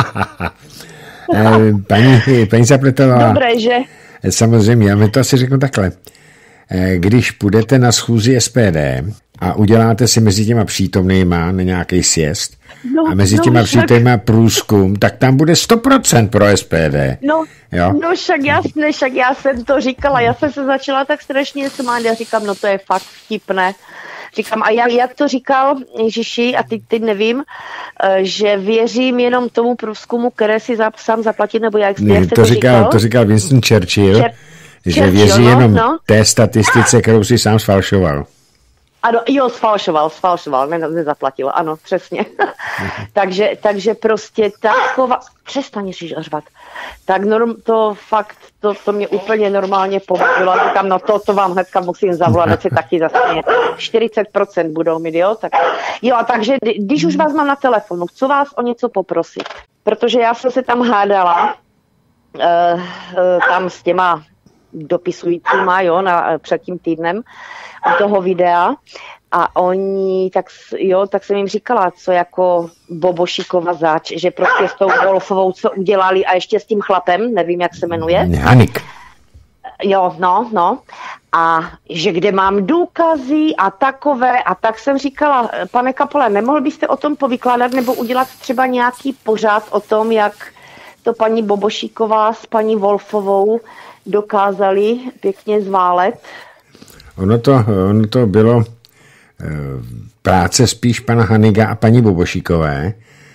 Speaker 1: paní, paní Zapletová.
Speaker 4: Dobré, že?
Speaker 1: Samozřejmě, já mi to asi řeknu takhle. Když půjdete na schůzi es pé dé a uděláte si mezi těma přítomnýma na nějaký sjezd no, a mezi těma no, přítomnýma průzkum, tak tam bude sto procent pro es pé dé.
Speaker 4: No,
Speaker 1: jo?
Speaker 4: no však jasně, však já jsem to říkala, já jsem se začala tak strašně smát, já říkám, no to je fakt vtipné. Říkám, a jak, jak to říkal Ježiši, a teď, teď nevím, že věřím jenom tomu průzkumu, které si zap, sám zaplatit, nebo jak,
Speaker 1: ne,
Speaker 4: jak jste
Speaker 1: to,
Speaker 4: to
Speaker 1: říkal,
Speaker 4: říkal?
Speaker 1: To říkal Winston Churchill, Čer, že
Speaker 4: Churchill,
Speaker 1: věří
Speaker 4: no,
Speaker 1: jenom
Speaker 4: no.
Speaker 1: té statistice, kterou si sám sfalšoval.
Speaker 4: Ano, jo, sfalšoval, sfalšoval, ne, nezaplatil, ano, přesně. takže, takže prostě taková, přestaň si řvat. Tak norm, to fakt, to, to mě úplně normálně pobavilo. Říkám, no to, to vám hnedka musím zavolat, ať se taky zasměje. čtyřicet procent budou mít, jo? Tak, jo, a takže, když už vás mám na telefonu, chci vás o něco poprosit. Protože já jsem se tam hádala, uh, uh, tam s těma dopisujícíma, jo, na, před tím týdnem u toho videa a oni, tak jo, tak jsem jim říkala, co jako Bobošíkova zač, že prostě s tou Wolfovou, co udělali a ještě s tím chlapem, nevím, jak se jmenuje.
Speaker 1: Hanik.
Speaker 4: Jo, no, no. A že kde mám důkazy a takové a tak jsem říkala, pane Kapole, nemohl byste o tom povykládat nebo udělat třeba nějaký pořád o tom, jak to paní Bobošíková s paní Wolfovou dokázali pěkně zválet?
Speaker 1: Ono to, ono to bylo práce spíš pana Haniga a paní Bobošíkové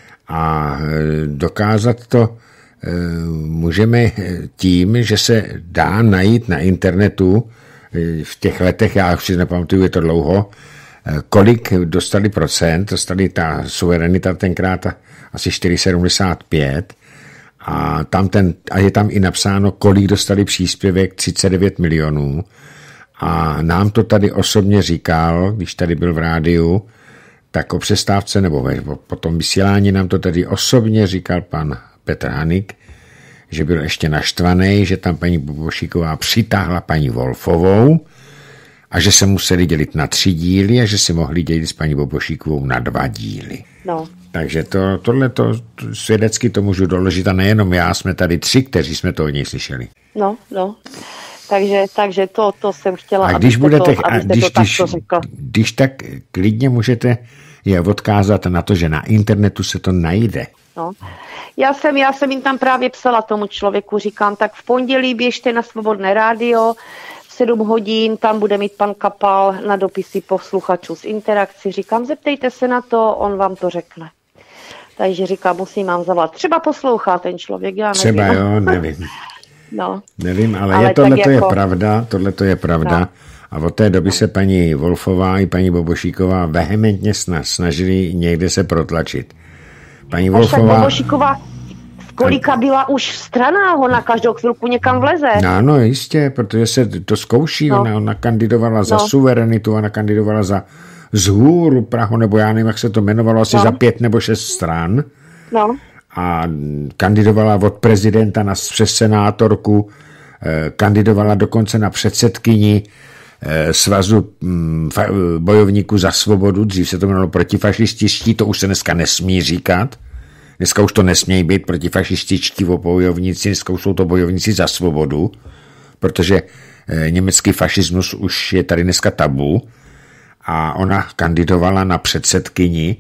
Speaker 1: a dokázat to můžeme tím, že se dá najít na internetu v těch letech, já už si nepamatuju, je to dlouho, kolik dostali procent, dostali ta suverenita tenkrát asi čtyři celá sedmdesát pět a, tam ten, a je tam i napsáno, kolik dostali příspěvek, třicet devět milionů. A nám to tady osobně říkal, když tady byl v rádiu, tak o přestávce nebo po tom vysílání nám to tady osobně říkal pan Petr Hanik, že byl ještě naštvaný, že tam paní Bobošíková přitáhla paní Wolfovou a že se museli dělit na tři díly a že si mohli dělit s paní Bobošíkovou na dva díly.
Speaker 4: No.
Speaker 1: Takže to, tohle to svědecky to můžu doložit a nejenom já, jsme tady tři, kteří jsme to od něj slyšeli.
Speaker 4: No, no. Takže, takže to, to jsem chtěla,
Speaker 1: a když budete,
Speaker 4: to,
Speaker 1: a když,
Speaker 4: to
Speaker 1: když,
Speaker 4: řekl.
Speaker 1: Když tak klidně můžete je odkázat na to, že na internetu se to najde.
Speaker 4: No. Já jsem, já jsem jim tam právě psala tomu člověku, říkám, tak v pondělí běžte na Svobodné rádio, v sedm hodin, tam bude mít pan Kapal na dopisy posluchačů z interakci. Říkám, zeptejte se na to, on vám to řekne. Takže říkám, musím vám zavolat. Třeba poslouchá ten člověk, já nevím.
Speaker 1: Třeba jo, nevím.
Speaker 4: No.
Speaker 1: Nevím, ale,
Speaker 4: ale
Speaker 1: je tohle to
Speaker 4: jako...
Speaker 1: je pravda, tohle to je pravda. No. A od té doby se paní Wolfová i paní Bobošíková vehementně snažili někde se protlačit. Paní Wolfová...
Speaker 4: Bobošíková v kolika byla už v stranách, ona každou chvilku někam vleze.
Speaker 1: No, no jistě, protože se to zkouší, no. ona, ona kandidovala no. za suverenitu, ona kandidovala za Zhůru Prahu, nebo já nevím, jak se to jmenovalo, asi no. za pět nebo šest stran.
Speaker 4: No.
Speaker 1: A kandidovala od prezidenta na přes senátorku, kandidovala dokonce na předsedkyni svazu bojovníků za svobodu, dřív se to jmenovalo protifašističtí, to už se dneska nesmí říkat. Dneska už to nesmějí být protifašističtí bojovníci, dneska už jsou to bojovníci za svobodu, protože německý fašismus už je tady dneska tabu a ona kandidovala na předsedkyni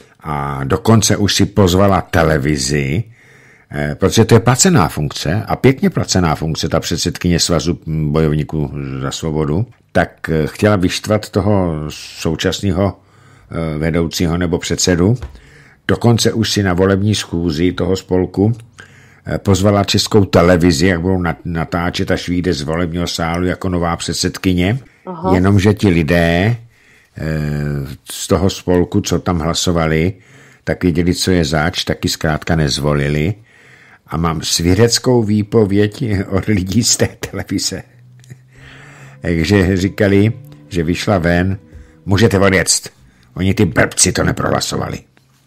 Speaker 1: a dokonce už si pozvala televizi, protože to je placená funkce a pěkně placená funkce, ta předsedkyně svazu bojovníků za svobodu, tak chtěla vyštvat toho současného vedoucího nebo předsedu. Dokonce už si na volební schůzi toho spolku pozvala Českou televizi, jak budou natáčet, až vyjde z volebního sálu jako nová předsedkyně. Aha. Jenomže ti lidé z toho spolku, co tam hlasovali, tak viděli, co je zač, taky zkrátka nezvolili. A mám svědeckou výpověď od lidí z té televize. Takže říkali, že vyšla ven, můžete odjet. Oni ty blbci to neprohlasovali.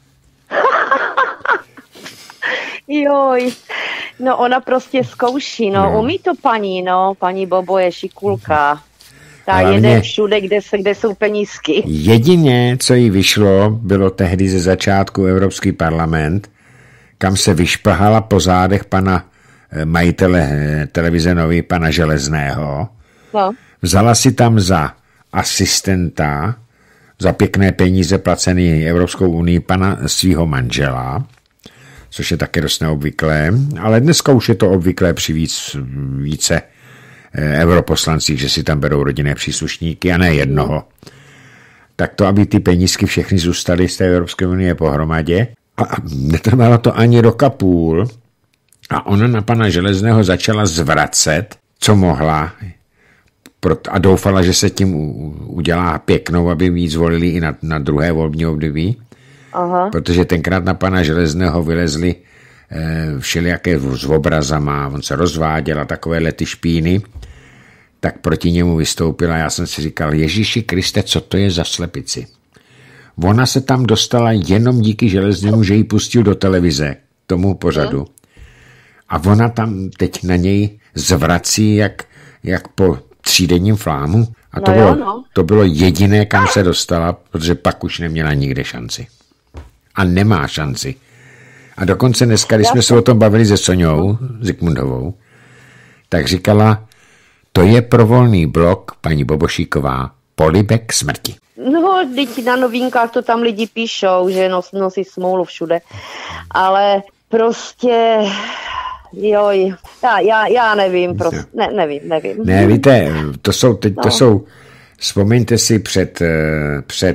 Speaker 4: Joj, no ona prostě zkouší, no, no. Umí to paní, no, paní Bobo je šikulka. Ta ale jede mě... všude, kde, se, kde jsou penízky.
Speaker 1: Jedině, co jí vyšlo, bylo tehdy ze začátku Evropský parlament, kam se vyšplhala po zádech pana majitele televize Nový, pana Železného. No. Vzala si tam za asistenta, za pěkné peníze placený Evropskou unii pana svýho manžela, což je také dost neobvyklé, ale dneska už je to obvyklé při víc, více europoslancích, že si tam berou rodinné příslušníky a ne jednoho. Tak to, aby ty penízky všechny zůstaly z té Evropské unie pohromadě. A netrvalo to ani roka půl a ona na pana Železného začala zvracet, co mohla a doufala, že se tím udělá pěknou, aby víc zvolili i na, na druhé volební období. Aha. Protože tenkrát na pana Železného vylezli eh, všelijaké s obrazama, on se rozváděl a takové lety špíny, tak proti němu vystoupila. Já jsem si říkal, Ježíši Kriste, co to je za slepici? Ona se tam dostala jenom díky Železnému, že ji pustil do televize, tomu pořadu. A ona tam teď na něj zvrací, jak, jak po třídenním flámu. A to, no bylo, jo, no. to bylo jediné, kam se dostala, protože pak už neměla nikde šanci. A nemá šanci. A dokonce dneska, když jsme se o tom bavili se Soňou Zikmundovou, tak říkala, to je pro Volný blok, paní Bobošíková, polibek smrti.
Speaker 4: No, teď na novinkách to tam lidi píšou, že nos, nosí smůlu všude. Ale prostě, joj, já, já, já nevím, prostě, ne, nevím, nevím.
Speaker 1: Ne, víte, to jsou, teď, no. to jsou, vzpomeňte si před, před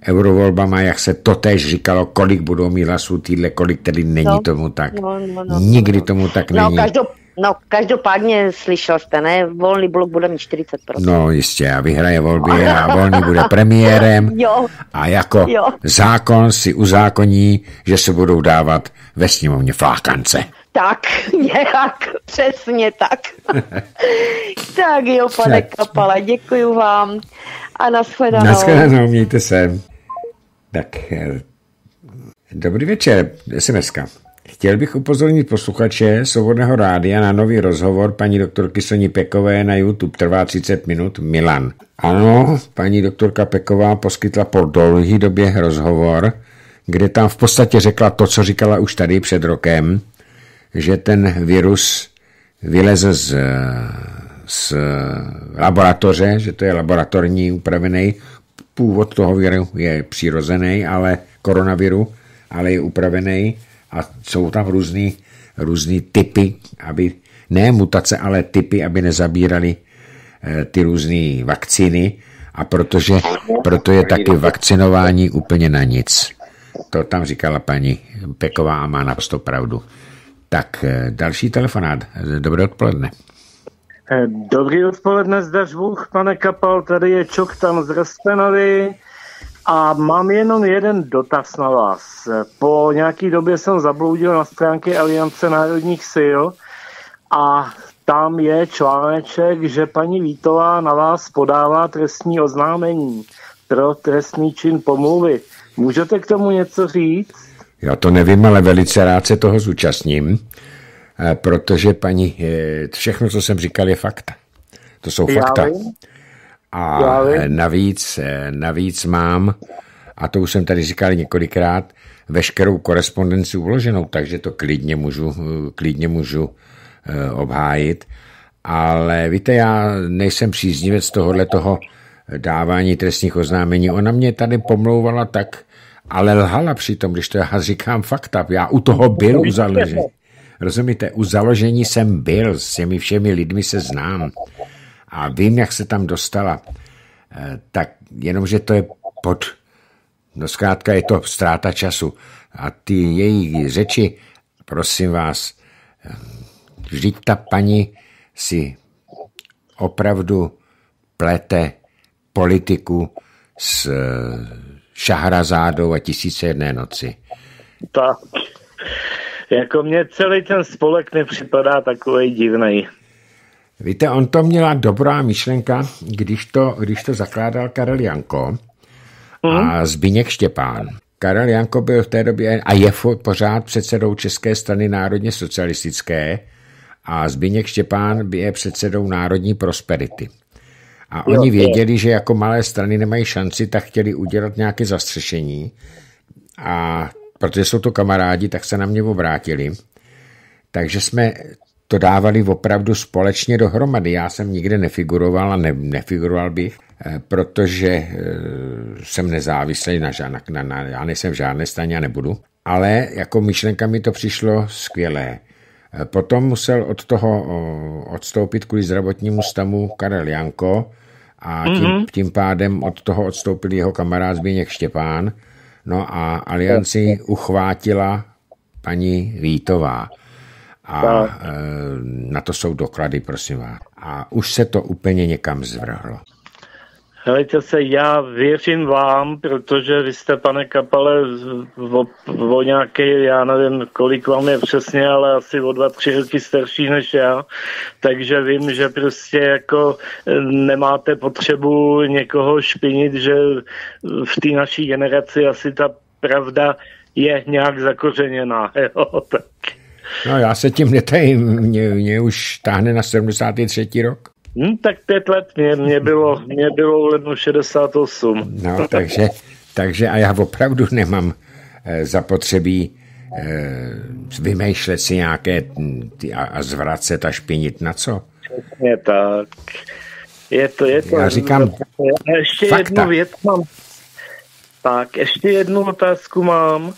Speaker 1: eurovolbama, jak se totéž říkalo, kolik budou mít hlasů týhle, kolik tedy není no, tomu tak. No, no, no, Nikdy no. tomu tak
Speaker 4: no,
Speaker 1: není.
Speaker 4: Každop, no, každopádně slyšel jste, ne? Volný blok bude mít čtyřicet procent.
Speaker 1: No jistě, a vyhraje volby a Volný bude premiérem
Speaker 4: jo.
Speaker 1: a jako jo. zákon si uzákoní, že se budou dávat ve sněmovně flákance.
Speaker 4: Tak, nějak, přesně tak. Tak jo, pane Kapale, děkuji vám a nashledanou.
Speaker 1: Nashledanou, mějte se. Tak, dobrý večer, es em eska. Chtěl bych upozornit posluchače Svobodného rádia na nový rozhovor paní doktorky Soni Pekové na YouTube. Trvá třicet minut, Milan. Ano, paní doktorka Peková poskytla po dlouhé době rozhovor, kde tam v podstatě řekla to, co říkala už tady před rokem, že ten virus vyleze z, z laboratoře, že to je laboratorní upravený. Původ toho viru je přirozený, ale koronaviru, ale je upravený a jsou tam různý, různý typy, aby, ne mutace, ale typy, aby nezabírali eh, ty různé vakcíny a protože, proto je taky vakcinování úplně na nic. To tam říkala paní Peková a má naprosto pravdu. Tak další telefonát. Dobré odpoledne.
Speaker 5: Dobrý odpoledne, zdař Bůh, pane Kapal, tady je Čoktan z Rstenovy a mám jenom jeden dotaz na vás. Po nějaký době jsem zabloudil na stránky Aliance národních sil a tam je článeček, že paní Vítová na vás podává trestní oznámení pro trestný čin pomluvy. Můžete k tomu něco říct?
Speaker 1: Já to nevím, ale velice rád se toho zúčastním, protože paní, všechno, co jsem říkal, je fakta. To jsou fakta. A navíc, navíc mám, a to už jsem tady říkal několikrát, veškerou korespondenci uloženou, takže to klidně můžu, klidně můžu obhájit. Ale víte, já nejsem příznivec tohohle toho dávání trestních oznámení. Ona mě tady pomlouvala tak, ale lhala přitom, když to já říkám fakta. Já u toho byl u založení. Rozumíte, u založení jsem byl, s těmi všemi lidmi se znám. A vím, jak se tam dostala. Tak jenomže to je pod... No zkrátka je to ztráta času. A ty její řeči, prosím vás, vždyť ta paní si opravdu plete politiku s Šahrazádou a Tisíce jedné noci.
Speaker 5: Tak, jako mě celý ten spolek nepřipadá takovej divnej.
Speaker 1: Víte, on to měla dobrá myšlenka, když to, když to zakládal Karel Janko hmm. a Zbyněk Štěpán. Karel Janko byl v té době a je pořád předsedou České strany národně socialistické a Zbyněk Štěpán je předsedou Národní prosperity. A oni jo, věděli, že jako malé strany nemají šanci, tak chtěli udělat nějaké zastřešení. A protože jsou to kamarádi, tak se na mě obrátili. Takže jsme to dávali opravdu společně dohromady. Já jsem nikde nefiguroval a ne, nefiguroval bych, protože jsem nezávislý na žádné, na, na, já nejsem v žádné straně a nebudu. Ale jako myšlenka mi to přišlo skvělé. Potom musel od toho odstoupit kvůli zdravotnímu stavu Karel Janko a tím, mm-hmm. tím pádem od toho odstoupil jeho kamarád Zbyněk Štěpán. No a alianci uchvátila paní Vítová. A tak. Na to jsou doklady, prosím vás. A už se to úplně někam zvrhlo.
Speaker 5: Helejte se, já věřím vám, protože vy jste, pane Kapale, o, o nějaký, já nevím, kolik vám je přesně, ale asi o dva, tři roky starší než já, takže vím, že prostě jako nemáte potřebu někoho špinit, že v té naší generaci asi ta pravda je nějak zakořeněná, jo, tak.
Speaker 1: No já se tím netajím, mě, mě už táhne na sedmdesátý třetí rok.
Speaker 5: Hmm, tak pět let mě, mě, bylo, mě bylo v lednu šedesát osm.
Speaker 1: No, takže, takže a já opravdu nemám e, zapotřebí e, vymýšlet si nějaké ty, a, a zvracet a špinit na co?
Speaker 5: Přesně tak. Je to, je to.
Speaker 1: Já říkám
Speaker 5: já ještě fakta. Jednu věc mám. Tak, ještě jednu otázku mám.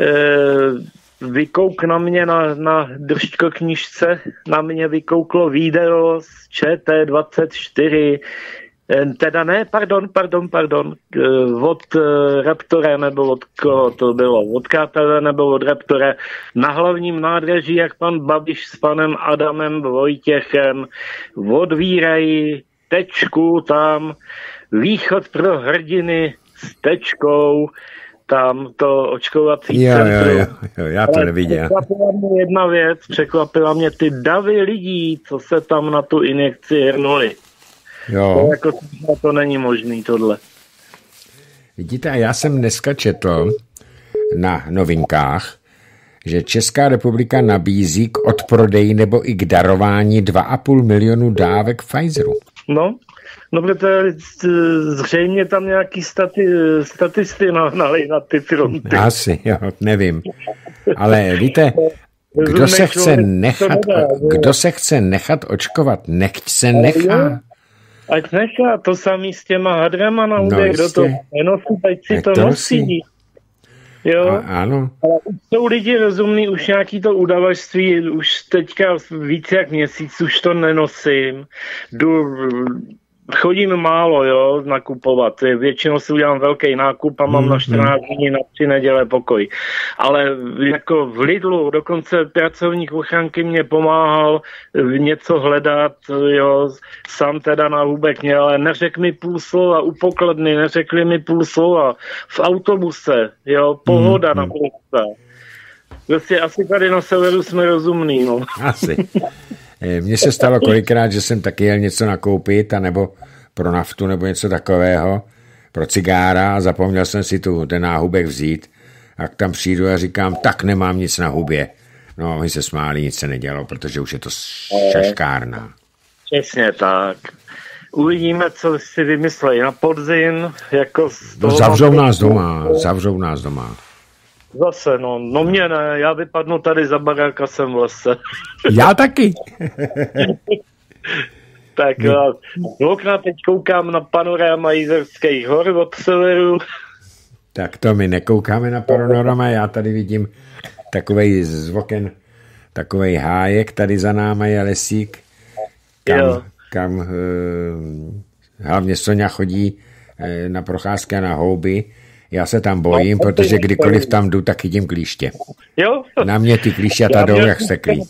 Speaker 5: E, Vykouk na mě na, na Držko knížce, na mě vykouklo video z Č T dvacet čtyři, Teda ne, pardon, pardon, pardon. Od Raptora nebo od koho to bylo? Od Kátele nebo od Raptora. Na hlavním nádraží, jak pan Babiš s panem Adamem Vojtěchem odvírají tečku tam, východ pro hrdiny s tečkou, tam to očkovací
Speaker 1: jo,
Speaker 5: centrum.
Speaker 1: Jo, jo, jo, já to ale neviděl.
Speaker 5: Překvapila mě jedna věc, překvapila mě ty davy lidí, co se tam na tu injekci hrnuli.
Speaker 1: Jo.
Speaker 5: To, jako, to není možný tohle.
Speaker 1: Vidíte, a já jsem dneska četl na novinkách, že Česká republika nabízí k odprodeji nebo i k darování dva a půl milionu dávek Pfizeru.
Speaker 5: No, no protože zřejmě tam nějaký stati, statisty nalej na ty fronty.
Speaker 1: Asi, jo, nevím. Ale víte, kdo se chce nechat, kdo se chce nechat očkovat, nechť se nechá.
Speaker 5: Ať nechá, to samý s těma hadrama na hubě, no, kdo to nenosí, ať si to, to nosí. Jo,
Speaker 1: a, ano.
Speaker 5: Ale už jsou lidi rozumní, už nějaký to udavačství, už teďka víc jak měsíc už to nenosím. Jdu, chodím málo, jo, nakupovat. Většinou si udělám velký nákup a mám mm, na čtrnáct dní, na tři neděle pokoj. Ale jako v Lidlu, dokonce pracovník ochranky mě pomáhal něco hledat, jo, sám teda na hubek měl, ale neřekl mi půl slova, u pokladny neřekli mi půl slova, v autobuse, jo, pohoda mm, na půlce. Prostě asi tady na severu jsme rozumný, no.
Speaker 1: Asi. Mně se stalo kolikrát, že jsem taky jel něco nakoupit, anebo pro naftu, nebo něco takového, pro cigára, a zapomněl jsem si tu ten náhubek vzít, a tam přijdu a říkám, tak nemám nic na hubě. No, my se smáli, nic se nedělo, protože už je to šaškárna.
Speaker 5: Přesně tak. Uvidíme, co si vymyslejí na podzim, jako z toho...
Speaker 1: No, zavřou nás doma, zavřou nás doma.
Speaker 5: Zase, no, no mě ne, já vypadnu tady za barák a jsem v lese.
Speaker 1: Já taky.
Speaker 5: Tak no. Z okna teď koukám na panorama Jizerských hor od severu.
Speaker 1: Tak to my nekoukáme na panorama, já tady vidím takovej z oken, takovej hájek, tady za náma je lesík, kam, kam uh, hlavně Soňa chodí uh, na procházky a na houby. Já se tam bojím, no, protože kdykoliv tam jdu, tak chytím klíště.
Speaker 5: Jo?
Speaker 1: Na mě ty klíšťata jdou jak steklí.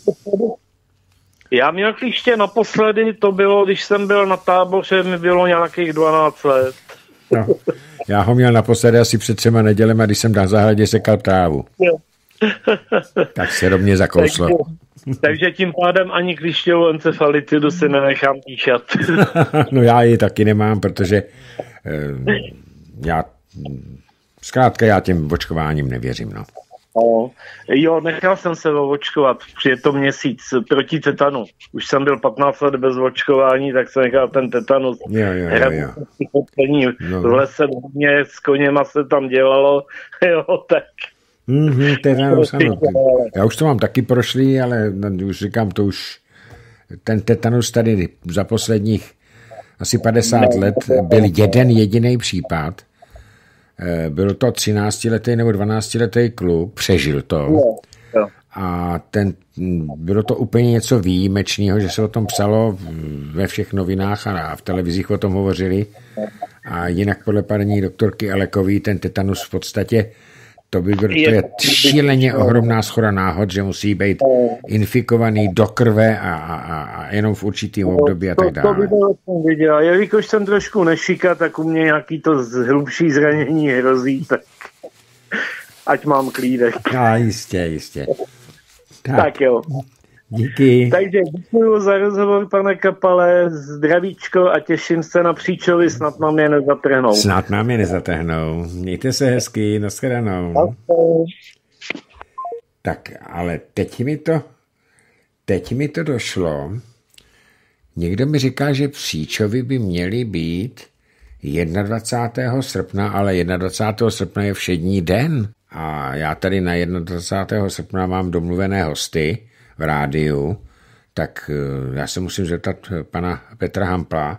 Speaker 5: Já měl klíště naposledy, to bylo, když jsem byl na táboře, mi bylo nějakých dvanáct let.
Speaker 1: No, já ho měl naposledy asi před třema nedělema, když jsem na zahradě sekal trávu. Jo. Tak se do mě zakouslo.
Speaker 5: Takže, takže tím pádem ani klíšťovou encefalitidu si nenechám píšat.
Speaker 1: No já ji taky nemám, protože eh, já zkrátka já tím očkováním nevěřím, no.
Speaker 5: No, jo, nechal jsem se očkovat, je to měsíc proti tetanu. Už jsem byl patnáct let bez očkování, tak jsem nechal ten tetanus.
Speaker 1: Jo, jo, jo, jo.
Speaker 5: No. V lese mě s koněma se tam dělalo, jo, tak.
Speaker 1: Mm-hmm, tetanus, ano. Já už to mám taky prošlý, ale už říkám, to už ten tetanus tady za posledních asi padesát let byl jeden jediný případ. Byl to třináctiletý nebo dvanáctiletý kluk, přežil to. A ten, bylo to úplně něco výjimečného, že se o tom psalo ve všech novinách a v televizích o tom hovořili. A jinak podle paní doktorky Alekový ten tetanus v podstatě to, by byl, to je šíleně ohromná shoda náhod, že musí být infikovaný do krve a, a, a jenom v určitým období a tak dále. To, to by
Speaker 5: jsem viděl. Jelikož jsem trošku nešika, tak u mě nějaký to hlubší zranění hrozí, tak ať mám klídek.
Speaker 1: A jistě, jistě.
Speaker 5: Tak, tak jo.
Speaker 1: Díky.
Speaker 5: Takže děkuji za rozhovor, pane Kapale, zdravíčko a těším se na příčovi, snad nám je nezatrhnou.
Speaker 1: Snad nám je nezatrhnou. Mějte se hezky, nashledanou.
Speaker 5: Okay.
Speaker 1: Tak, ale teď mi to, teď mi to došlo. Někdo mi říká, že příčovy by měly být dvacátého prvního srpna, ale dvacátého prvního srpna je všední den. A já tady na dvacátého prvního srpna mám domluvené hosty v rádiu, tak já se musím zeptat pana Petra Hampla,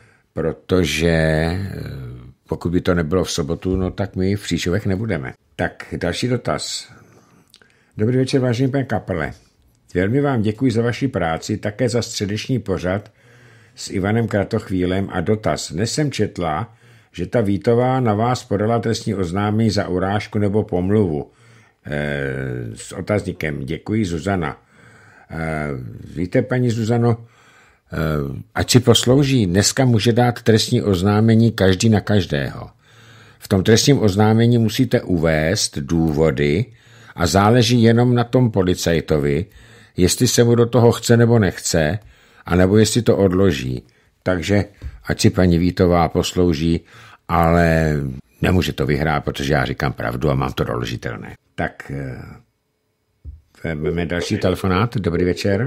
Speaker 1: protože pokud by to nebylo v sobotu, no tak my v Příšovech nebudeme. Tak další dotaz. Dobrý večer, vážený pan Kapale. Velmi vám děkuji za vaši práci, také za středeční pořad, s Ivanem Kratochvílem a dotaz. Dnes jsem četla, že ta Vítová na vás podala trestní oznámení za urážku nebo pomluvu. E, s otazníkem. Děkuji, Zuzana. E, víte, paní Zuzano, e, ať si poslouží, dneska může dát trestní oznámení každý na každého. V tom trestním oznámení musíte uvést důvody a záleží jenom na tom policajtovi, jestli se mu do toho chce nebo nechce, anebo jestli to odloží. Takže ať si paní Vítová poslouží, ale nemůže to vyhrát, protože já říkám pravdu a mám to doložitelné. Tak máme další telefonát. Dobrý večer.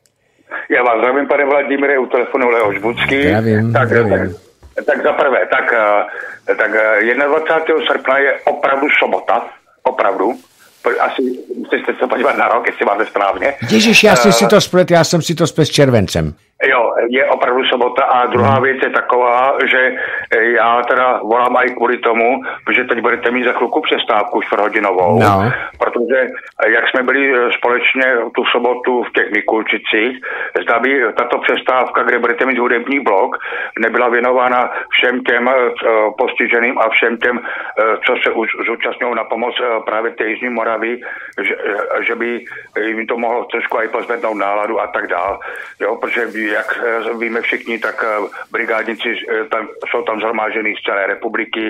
Speaker 6: Já vás zdravím, pane Vladimíre, u telefonu Leoš Budský.
Speaker 1: Zdravím,
Speaker 6: tak,
Speaker 1: zdravím.
Speaker 6: Tak, tak za prvé, tak, tak dvacátého prvního srpna je opravdu sobota, opravdu. Asi musíte se podívat na rok, jestli máte správně.
Speaker 1: Ježiš, já jsem uh, si to splet, já jsem si to splet s červencem.
Speaker 6: Jo, je opravdu sobota a druhá hmm. věc je taková, že já teda volám i kvůli tomu, že teď budete mít za chvilku přestávku čtvrthodinovou, no. Protože jak jsme byli společně tu sobotu v těch Mikulčicích, zda by tato přestávka, kde budete mít hudební blok, nebyla věnována všem těm postiženým a všem těm, co se zúčastňují na pomoc právě té Jižní Moravy, že, že by jim to mohlo trošku i pozvednout náladu a tak dál. Jo, protože jak víme všichni, tak brigádníci tam, jsou tam zhromážděni z celé republiky.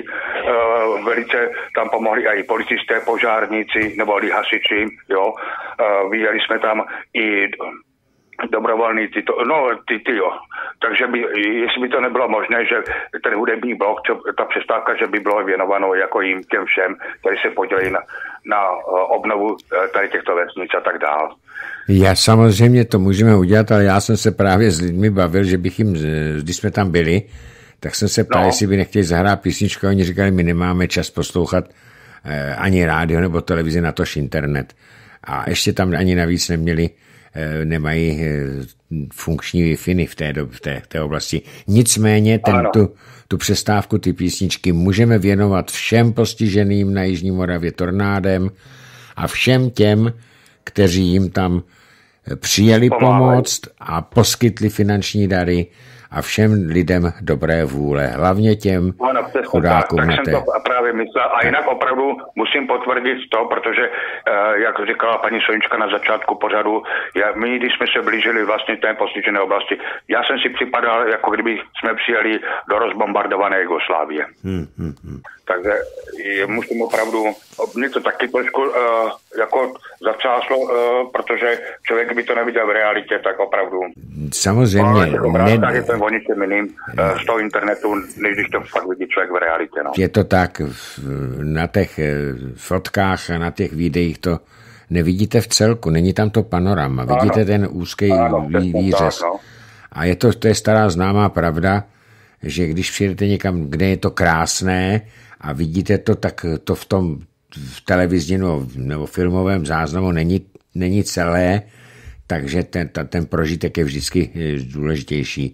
Speaker 6: Velice tam pomohli i policisté, požárníci nebo i hasiči. Jo. Viděli jsme tam i dobrovolní ty, to, no ty, ty jo. Takže by, jestli by to nebylo možné, že ten hudební blok, čo, ta přestávka, že by bylo věnováno jako jim těm všem, kteří se podělí na, na obnovu tady těchto vesnic a tak dál.
Speaker 1: Já samozřejmě to můžeme udělat, ale já jsem se právě s lidmi bavil, že bych jim, když jsme tam byli, tak jsem se ptal, no. jestli by nechtěli zahrát písničku a oni říkali, my nemáme čas poslouchat eh, ani rádio nebo televizi, natož internet. A ještě tam ani navíc neměli, eh, nemají eh, funkční Wi-Fi v té, v té, v té oblasti. Nicméně ten, tu, tu přestávku, ty písničky můžeme věnovat všem postiženým na Jižní Moravě tornádem a všem těm, kteří jim tam přijeli pomoct a poskytli finanční dary a všem lidem dobré vůle, hlavně těm ano, chudákům.
Speaker 6: Tak, tak jsem to právě myslel a jinak opravdu musím potvrdit to, protože, jak říkala paní Sonička na začátku pořadu, my, když jsme se blížili vlastně té postižené oblasti, já jsem si připadal, jako kdyby jsme přijeli do rozbombardované Jugoslávie. Hmm, hmm, hmm. Takže musím opravdu, mě to taky trošku uh, jako zatřáslo, uh, protože člověk by to neviděl v realitě, tak opravdu.
Speaker 1: Samozřejmě.
Speaker 6: Ne... je to o ničem jiným uh, z toho internetu, než když to fakt vidí člověk v realitě. No.
Speaker 1: Je to tak, na těch fotkách a na těch videích to nevidíte v celku, není tam to panorama, ano. Vidíte ten úzký ano, výřez. Tak, no. A je to, to je stará známá pravda, že když přijedete někam, kde je to krásné a vidíte to, tak to v tom v televizním nebo filmovém záznamu není, není celé, takže ten, ten prožitek je vždycky důležitější.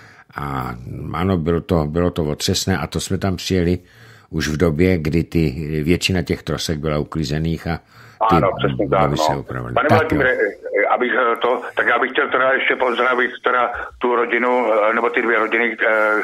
Speaker 1: A ano, bylo to, bylo to otřesné a to jsme tam přijeli už v době, kdy ty většina těch trosek byla uklízených a ty
Speaker 6: ano, přesně tak, no.
Speaker 1: se upravili.
Speaker 6: Pane Vladimíre, abych to, tak já bych chtěl teda ještě pozdravit teda tu rodinu, nebo ty dvě rodiny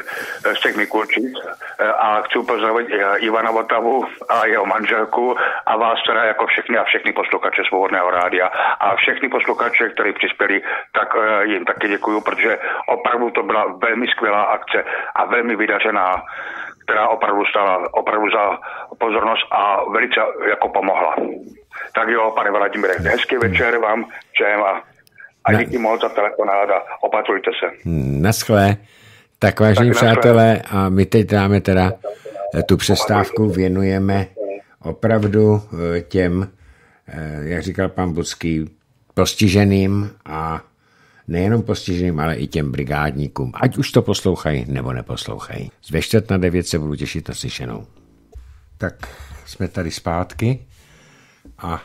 Speaker 6: z těch Mikulčic a chci pozdravit Ivana Votavu a jeho manželku a vás teda jako všechny a všechny posluchače Svobodného rádia a všechny posluchače, kteří přispěli, tak jim taky děkuju, protože opravdu to byla velmi skvělá akce a velmi vydařená, která opravdu stála opravdu za pozornost a velice jako pomohla. Tak jo, pane Vladimíre, hezký večer vám všem a, a díky moc za telefonát a opatrujte se.
Speaker 1: Naschle. Tak vážení přátelé, a my teď dáme teda tu přestávku, věnujeme opravdu těm, jak říkal pan Budský, postiženým a nejenom postiženým, ale i těm brigádníkům. Ať už to poslouchají, nebo neposlouchají. Z ve čtvrt na devět se budu těšit na slyšenou. Tak jsme tady zpátky a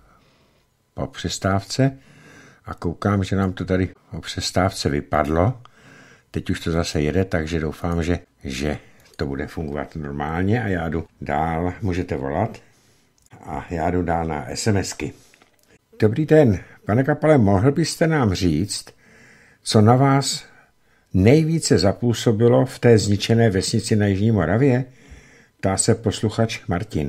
Speaker 1: po přestávce a koukám, že nám to tady o přestávce vypadlo. Teď už to zase jede, takže doufám, že, že to bude fungovat normálně a já jdu dál. Můžete volat a já jdu dál na SMSky. Dobrý den, pane Kapale, mohl byste nám říct, co na vás nejvíce zapůsobilo v té zničené vesnici na Jižní Moravě? Ptá se posluchač Martin.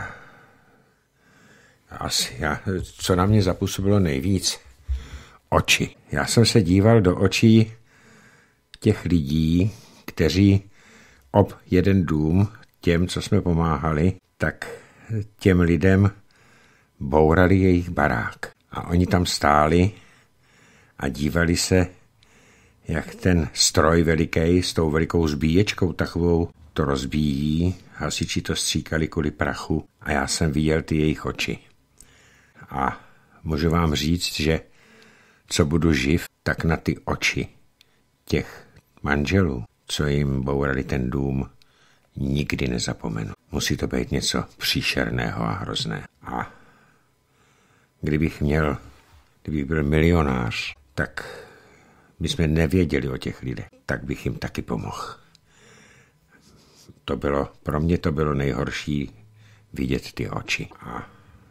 Speaker 1: Asi, já, co na mě zapůsobilo nejvíc? Oči. Já jsem se díval do očí těch lidí, kteří ob jeden dům, těm, co jsme pomáhali, tak těm lidem bourali jejich barák. A oni tam stáli a dívali se, jak ten stroj veliký s tou velikou zbíječkou takovou to rozbíjí, hasiči to stříkali kvůli prachu a já jsem viděl ty jejich oči. A můžu vám říct, že co budu živ, tak na ty oči těch manželů, co jim bourali ten dům, nikdy nezapomenu. Musí to být něco příšerného a hrozné. A kdybych měl, kdybych byl milionář, tak bychom nevěděli o těch lidech, tak bych jim taky pomohl. To bylo, pro mě to bylo nejhorší vidět ty oči. A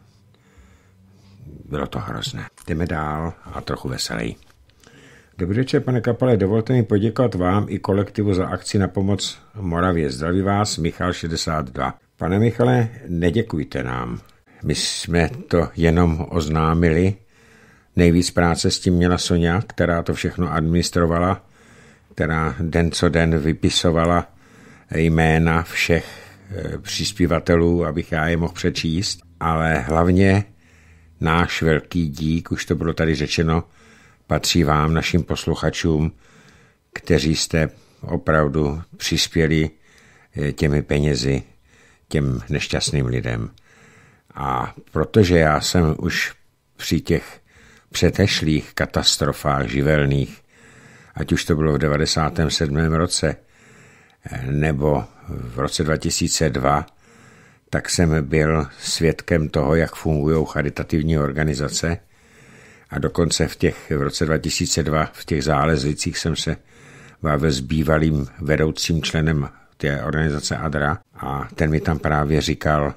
Speaker 1: bylo to hrozné. Jdeme dál a trochu veselý. Dobrý večer, pane Kapale, dovolte mi poděkovat vám i kolektivu za akci na pomoc Moravě. Zdraví vás, Michal šedesát dva. Pane Michale, neděkujte nám. My jsme to jenom oznámili. Nejvíc práce s tím měla Sonja, která to všechno administrovala, která den co den vypisovala jména všech přispěvatelů, abych já je mohl přečíst, ale hlavně náš velký dík, už to bylo tady řečeno, patří vám, našim posluchačům, kteří jste opravdu přispěli těmi penězi těm nešťastným lidem. A protože já jsem už při těch předešlých katastrofách živelných, ať už to bylo v devadesátém sedmém roce nebo v roce dva tisíce dva, tak jsem byl svědkem toho, jak fungují charitativní organizace a dokonce v těch v roce dva tisíce dva v těch Zálezlicích jsem se bavil s bývalým vedoucím členem té organizace Adra a ten mi tam právě říkal,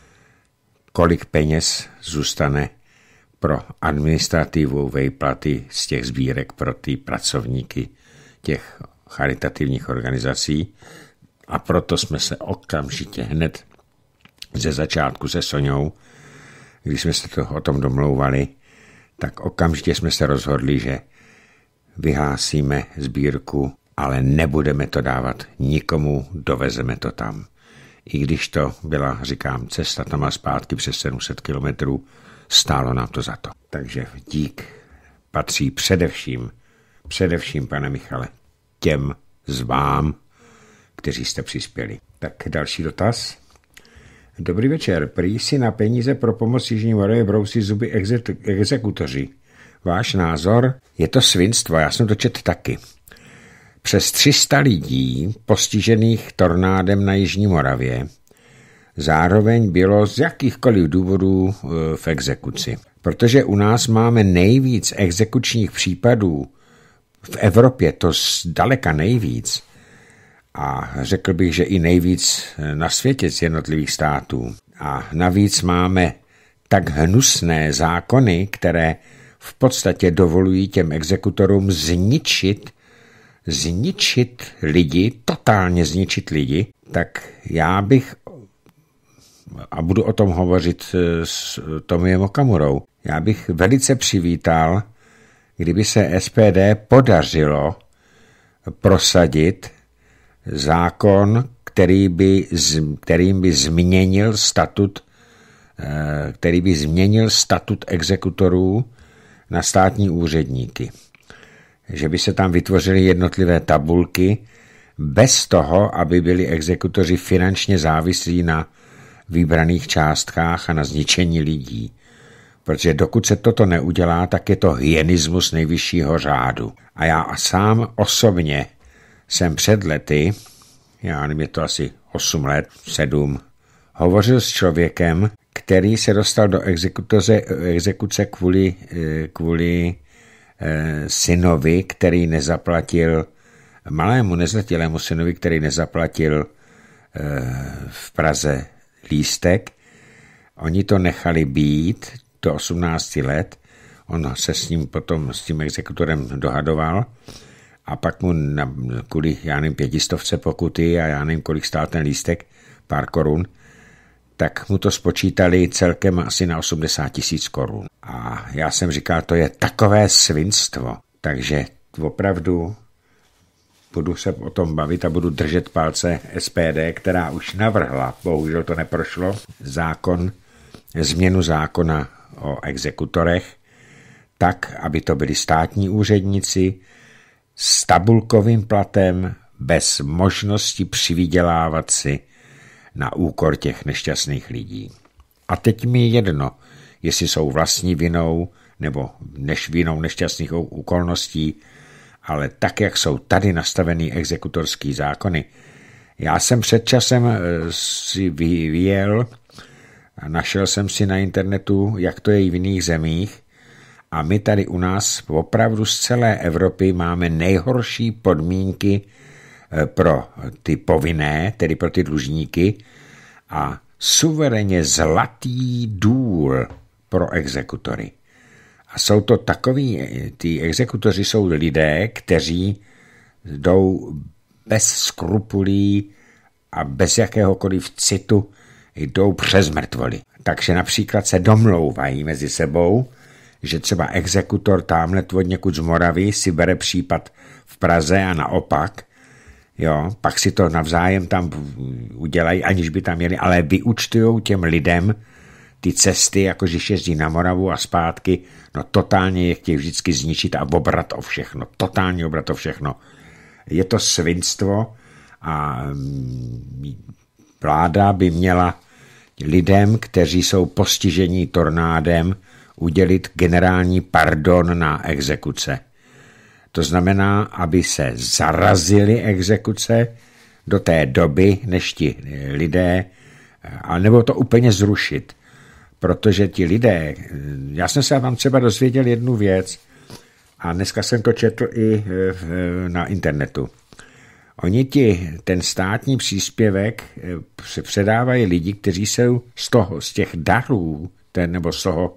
Speaker 1: kolik peněz zůstane pro administrativu výplaty z těch sbírek pro ty pracovníky těch charitativních organizací a proto jsme se okamžitě hned ze začátku se Soňou, když jsme se to o tom domlouvali, tak okamžitě jsme se rozhodli, že vyhásíme sbírku, ale nebudeme to dávat nikomu, dovezeme to tam. I když to byla, říkám, cesta tam a zpátky přes sedm set kilometrů, stálo nám to za to. Takže dík patří především, především, pane Michale, těm z vám, kteří jste přispěli. Tak další dotaz. Dobrý večer. Prý si na peníze pro pomoc Jižní Moravě brousí zuby exe- exekutoři. Váš názor? Je to svinstvo, já jsem to četl taky. Přes tři sta lidí postižených tornádem na Jižní Moravě zároveň bylo z jakýchkoliv důvodů v exekuci. Protože u nás máme nejvíc exekučních případů v Evropě, to zdaleka nejvíc, a řekl bych, že i nejvíc na světě z jednotlivých států. A navíc máme tak hnusné zákony, které v podstatě dovolují těm exekutorům zničit, zničit lidi, totálně zničit lidi, tak já bych, a budu o tom hovořit s Tomiem Okamurou, já bych velice přivítal, kdyby se S P D podařilo prosadit zákon, který by, kterým by změnil statut, který by změnil statut exekutorů na státní úředníky. Že by se tam vytvořily jednotlivé tabulky bez toho, aby byli exekutoři finančně závislí na vybraných částkách a na zničení lidí. Protože dokud se toto neudělá, tak je to hyenismus nejvyššího řádu. A já sám osobně jsem před lety, já nevím, je to asi osm let, sedm, hovořil s člověkem, který se dostal do exekuce kvůli, kvůli eh, synovi, který nezaplatil, malému nezletilému synovi, který nezaplatil eh, v Praze lístek. Oni to nechali být do osmnácti let, on se s ním potom, s tím exekutorem dohadoval a pak mu na, kvůli, já nevím, pětistovce pokuty a já nevím, kolik stál ten lístek, pár korun, tak mu to spočítali celkem asi na osmdesát tisíc korun. A já jsem říkal, to je takové svinstvo. Takže opravdu budu se o tom bavit a budu držet palce S P D, která už navrhla, bohužel to neprošlo, zákon, změnu zákona o exekutorech, tak, aby to byli státní úředníci s tabulkovým platem, bez možnosti přivydělávat si na úkor těch nešťastných lidí. A teď mi je jedno, jestli jsou vlastní vinou nebo než vinou nešťastných okolností, ale tak, jak jsou tady nastavený exekutorský zákony. Já jsem před časem si vyjel a našel jsem si na internetu, jak to je v jiných zemích, a my tady u nás opravdu z celé Evropy máme nejhorší podmínky pro ty povinné, tedy pro ty dlužníky, a suverénně zlatý důl pro exekutory. A jsou to takový, ty exekutoři jsou lidé, kteří jdou bez skrupulí a bez jakéhokoliv citu jdou přes mrtvoly. Takže například se domlouvají mezi sebou, že třeba exekutor tamhle od někud z Moravy si bere případ v Praze a naopak, jo, pak si to navzájem tam udělají, aniž by tam měli, ale vyúčtujou těm lidem ty cesty, jakože jezdí na Moravu a zpátky, no totálně je chtějí vždycky zničit a obrat o všechno, totálně obrat o všechno. Je to svinstvo a vláda by měla lidem, kteří jsou postižení tornádem, udělit generální pardon na exekuce. To znamená, aby se zarazily exekuce do té doby, než ti lidé, a nebo to úplně zrušit. Protože ti lidé, já jsem se vám třeba dozvěděl jednu věc a dneska jsem to četl i na internetu. Oni ti, ten státní příspěvek se předávají lidi, kteří jsou z toho, z těch darů, ten, nebo z toho,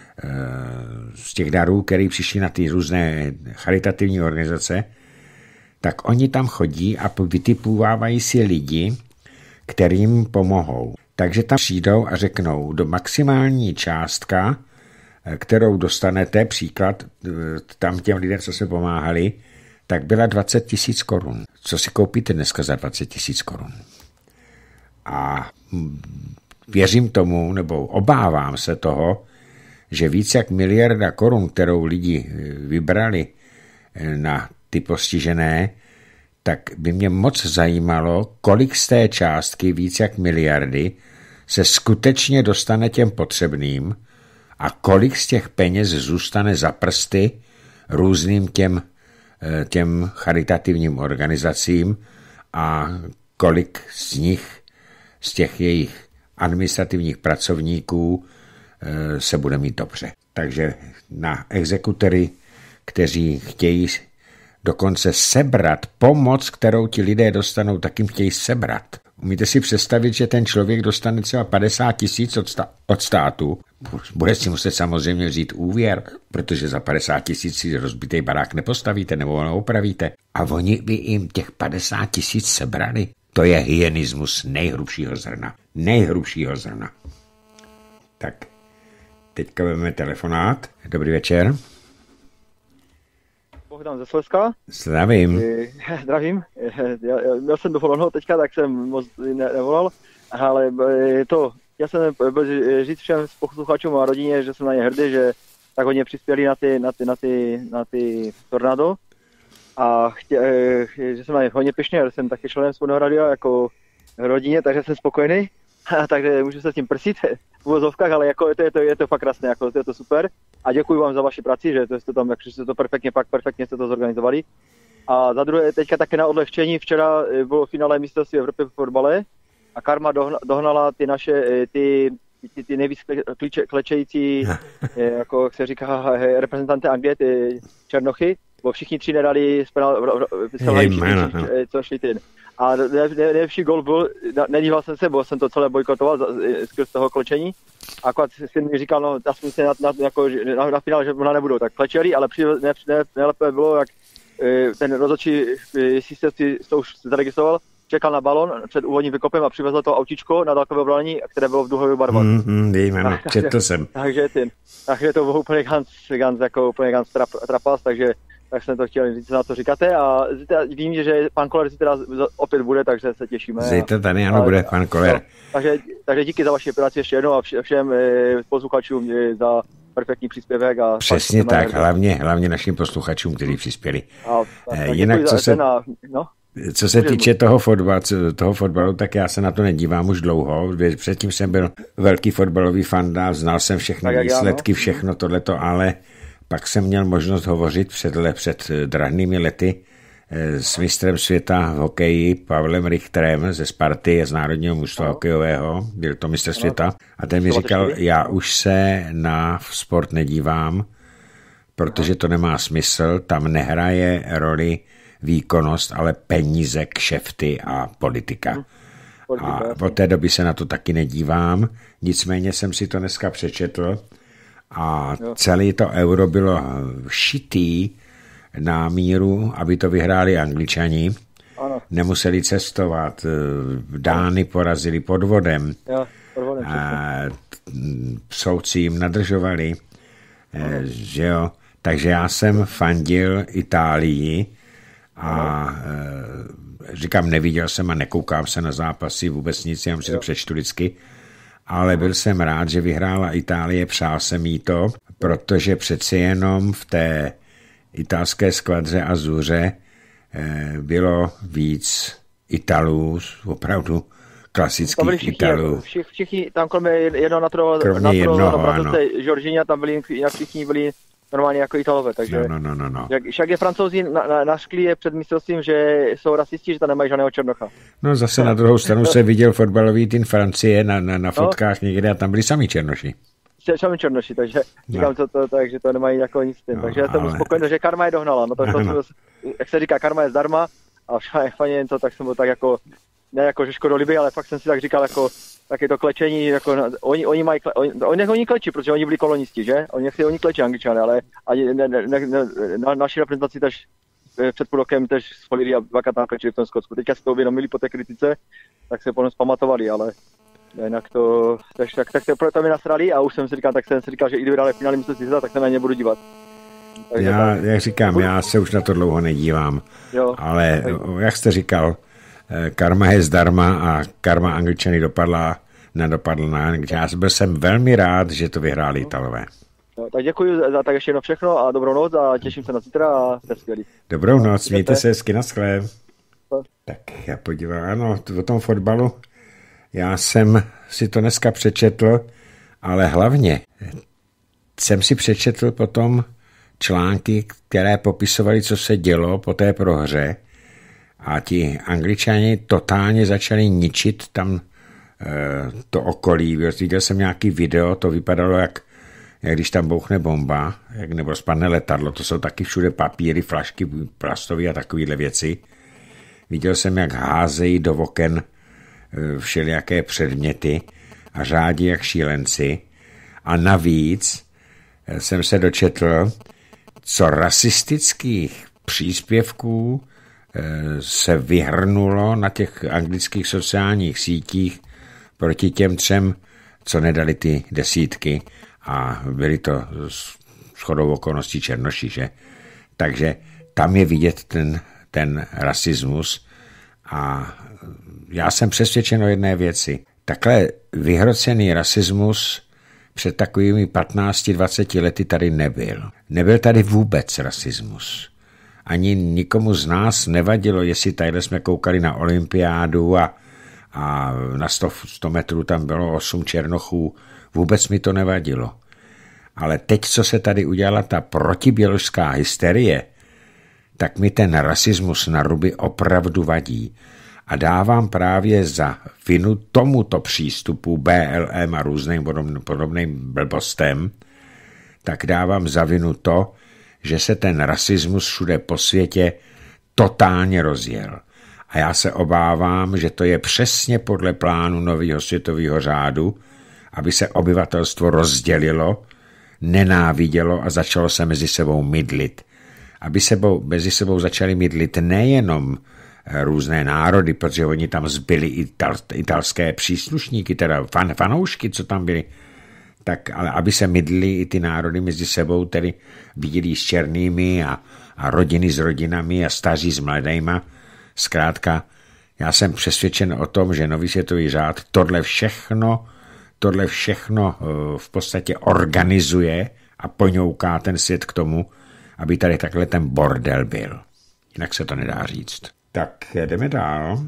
Speaker 1: z těch darů, které přišly na ty různé charitativní organizace, tak oni tam chodí a vytipovávají si lidi, kterým pomohou. Takže tam přijdou a řeknou, do maximální částka, kterou dostanete, příklad tam těm lidem, co se pomáhali, tak byla dvacet tisíc korun. Co si koupíte dneska za dvacet tisíc korun? A věřím tomu, nebo obávám se toho, že víc jak miliarda korun, kterou lidi vybrali na ty postižené, tak by mě moc zajímalo, kolik z té částky, víc jak miliardy, se skutečně dostane těm potřebným a kolik z těch peněz zůstane za prsty různým těm, těm charitativním organizacím a kolik z nich, z těch jejich administrativních pracovníků se bude mít dobře. Takže na exekutory, kteří chtějí dokonce sebrat pomoc, kterou ti lidé dostanou, tak jim chtějí sebrat. Umíte si představit, že ten člověk dostane třeba padesát tisíc od, stá- od státu, bude si muset samozřejmě vzít úvěr, protože za padesát tisíc si rozbitý barák nepostavíte nebo neopravíte. A oni by jim těch padesát tisíc sebrali. To je hyenismus nejhrubšího zrna. Nejhrubšího zrna. Tak, teďka budeme telefonát. Dobrý večer.
Speaker 7: Bohdan ze Slezska.
Speaker 1: Zdravím.
Speaker 7: Zdravím. Já, já měl jsem dovolenou teďka, tak jsem moc ne, nevolal, ale to, já jsem byl říct všem posluchačům a rodině, že jsem na ně hrdý, že tak hodně přispěli na ty, na ty, na ty, na ty tornádo a chtě, že jsem na ně hodně pyšný, že jsem taky členem Spodného radia jako rodině, takže jsem spokojený, takže můžu se s tím prsit v uvozovkách, ale jako je to, je to, je to fakt krásné, jako to je to super. A děkuji vám za vaši práci, že to jste tam, jak jste to perfektně, pak perfektně jste to zorganizovali. A za druhé, teďka také na odlehčení, včera bylo finále mistrovství Evropy v fotbale a Karma dohnala ty naše, ty, ty, ty nejvíc kliče, klečející, jako jak se říká, reprezentanty Anglie, ty Černochy, bo všichni tři nedali selhají co šli ten. A nejlepší gol byl, nedíval jsem se, bo jsem to celé bojkotoval skrz toho klečení. Akorát si mi říkal, no aspoň se na, na, jako, na, na finále, že možná nebudou tak klečeli, ale při, ne, ne, nejlepší bylo, jak ten rozhodčí, jestli jste si to už zaregistroval, čekal na balon před úvodním vykopem a přivezl to autíčko na dálkové obrání, které bylo v duhových barvách.
Speaker 1: Mm, mm, vím, ano, četl jsem.
Speaker 7: Takže, ten, takže to byl úplně ganz, ganz, jako úplně ganz trap, trapas, takže tak jsem to chtěl říct, na to říkáte a vím, že pan Koller si teda opět bude, takže se těšíme.
Speaker 1: Zítra tady ano, a, bude pan Koller.
Speaker 7: No, takže, takže díky za vaši práci ještě jednou a všem posluchačům za perfektní příspěvek. A
Speaker 1: přesně tak, hlavně, hlavně našim posluchačům, kteří přispěli. A,
Speaker 7: tak,
Speaker 1: jinak, co se,
Speaker 7: a, no?
Speaker 1: co se týče toho, fotbal, toho fotbalu, tak já se na to nedívám už dlouho. Předtím jsem byl velký fotbalový fanda, znal jsem všechny výsledky, já, no? všechno tohleto, ale pak jsem měl možnost hovořit před, před drahnými lety s mistrem světa v hokeji Pavlem Richterem ze Sparty, z národního mužstva no. hokejového, byl to mistr světa, a ten mi říkal, já už se na sport nedívám, protože to nemá smysl, tam nehraje roli výkonnost, ale peníze, kšefty a politika. A od té doby se na to taky nedívám, nicméně jsem si to dneska přečetl a celé to euro bylo šitý na míru, aby to vyhráli Angličani. Ano. Nemuseli cestovat, Dány porazili podvodem, jo, podvodem a soudci jim nadržovali, ano. že jo. Takže já jsem fandil Itálii a ano. říkám, neviděl jsem a nekoukám se na zápasy, vůbec nic, já si to přečtu vždycky, ale byl jsem rád, že vyhrála Itálie, přál jsem jí to, protože přeci jenom v té italské skvadře Azuře bylo víc Italů, opravdu klasických všichni, Italů.
Speaker 7: Všichni, všichni tam kromě jednoho naturoval,
Speaker 1: kromě jednoho, ano.
Speaker 7: Žoržíňa, tam byli, jak všichni byli normálně jako Italové, takže
Speaker 1: no, no, no, no.
Speaker 7: Jak, však je Francouzi na, na, naškli je před mistrovstvím, že jsou rasisti, že tam nemají žádného černocha.
Speaker 1: No zase na druhou stranu se viděl fotbalový tým Francie na, na, na fotkách no. někde a tam byli sami černoši.
Speaker 7: Sami černoši, takže říkám no. to, to, takže to nemají jako nic s tím. No, takže já jsem ale... spokojený, že karma je dohnala. No to, to, to, jak se říká, karma je zdarma a fajně jen to, tak jsem byl tak jako, ne jako že škodolibý, ale fakt jsem si tak říkal, jako taky to klečení, jako, oni, oni mají, oni, oni, oni klečí, protože oni byli kolonisti, že? Oni si oni klečí Angličané, ale ani ne, ne, ne, ne, na, naši reprezentaci tež před půl rokem tež spolili a dvakrát tam klečili v tom Skotsku. Teďka si to uvědomili po té kritice, tak se po nás pamatovali, ale jinak to, tak, tak, tak to proto mi nasrali a už jsem si říkal, tak jsem si říkal, že i kdyby dali finále mistrovství světa, tak se na ně budu dívat.
Speaker 1: Takže já, tak, jak říkám, budu... já se už na to dlouho nedívám, jo, ale tak. jak jste říkal, karma je zdarma a karma Angličany dopadla, nedopadla na Angličany. Já byl jsem velmi rád, že to vyhráli Italové.
Speaker 7: No, tak děkuji za tak ještě jedno všechno a dobrou noc a těším se na zítra a jste skvělí.
Speaker 1: Dobrou noc, mějte se hezky, naschle. Tak já podívám, ano, o tom fotbalu. Já jsem si to dneska přečetl, ale hlavně jsem si přečetl potom články, které popisovaly, co se dělo po té prohře a ti Angličani totálně začali ničit tam e, to okolí. Viděl jsem nějaký video, to vypadalo jak, jak když tam bouchne bomba, jak nebo spadne letadlo, to jsou taky všude papíry, flašky plastové a takovéhle věci. Viděl jsem, jak házejí do oken všelijaké předměty a řádí jak šílenci. A navíc jsem se dočetl, co rasistických příspěvků se vyhrnulo na těch anglických sociálních sítích proti těm třem, co nedali ty desítky a byli to shodou okolností černoši, že? Takže tam je vidět ten, ten rasismus a já jsem přesvědčen o jedné věci. Takhle vyhrocený rasismus před takovými patnácti dvaceti lety tady nebyl. Nebyl tady vůbec rasismus. Ani nikomu z nás nevadilo, jestli tady jsme koukali na olympiádu a, a na sto metrů tam bylo osm černochů. Vůbec mi to nevadilo. Ale teď, co se tady udělala ta protiběložská hysterie, tak mi ten rasismus na ruby opravdu vadí. A dávám právě za vinu tomuto přístupu B L M a různým podobným blbostem, tak dávám za vinu to, že se ten rasismus všude po světě totálně rozjel. A já se obávám, že to je přesně podle plánu nového světového řádu, aby se obyvatelstvo rozdělilo, nenávidělo a začalo se mezi sebou mydlit. aby sebou, mezi sebou začali mydlit nejenom různé národy, protože oni tam zbyli ital, italské příslušníky, teda fan, fanoušky, co tam byli, tak ale aby se mydlili i ty národy mezi sebou, tedy viděli s černými a, a rodiny s rodinami a staří s mladejma. Zkrátka, já jsem přesvědčen o tom, že nový světový řád tohle všechno, tohle všechno v podstatě organizuje a poňouká ten svět k tomu, aby tady takhle ten bordel byl. Jinak se to nedá říct. Tak jdeme dál.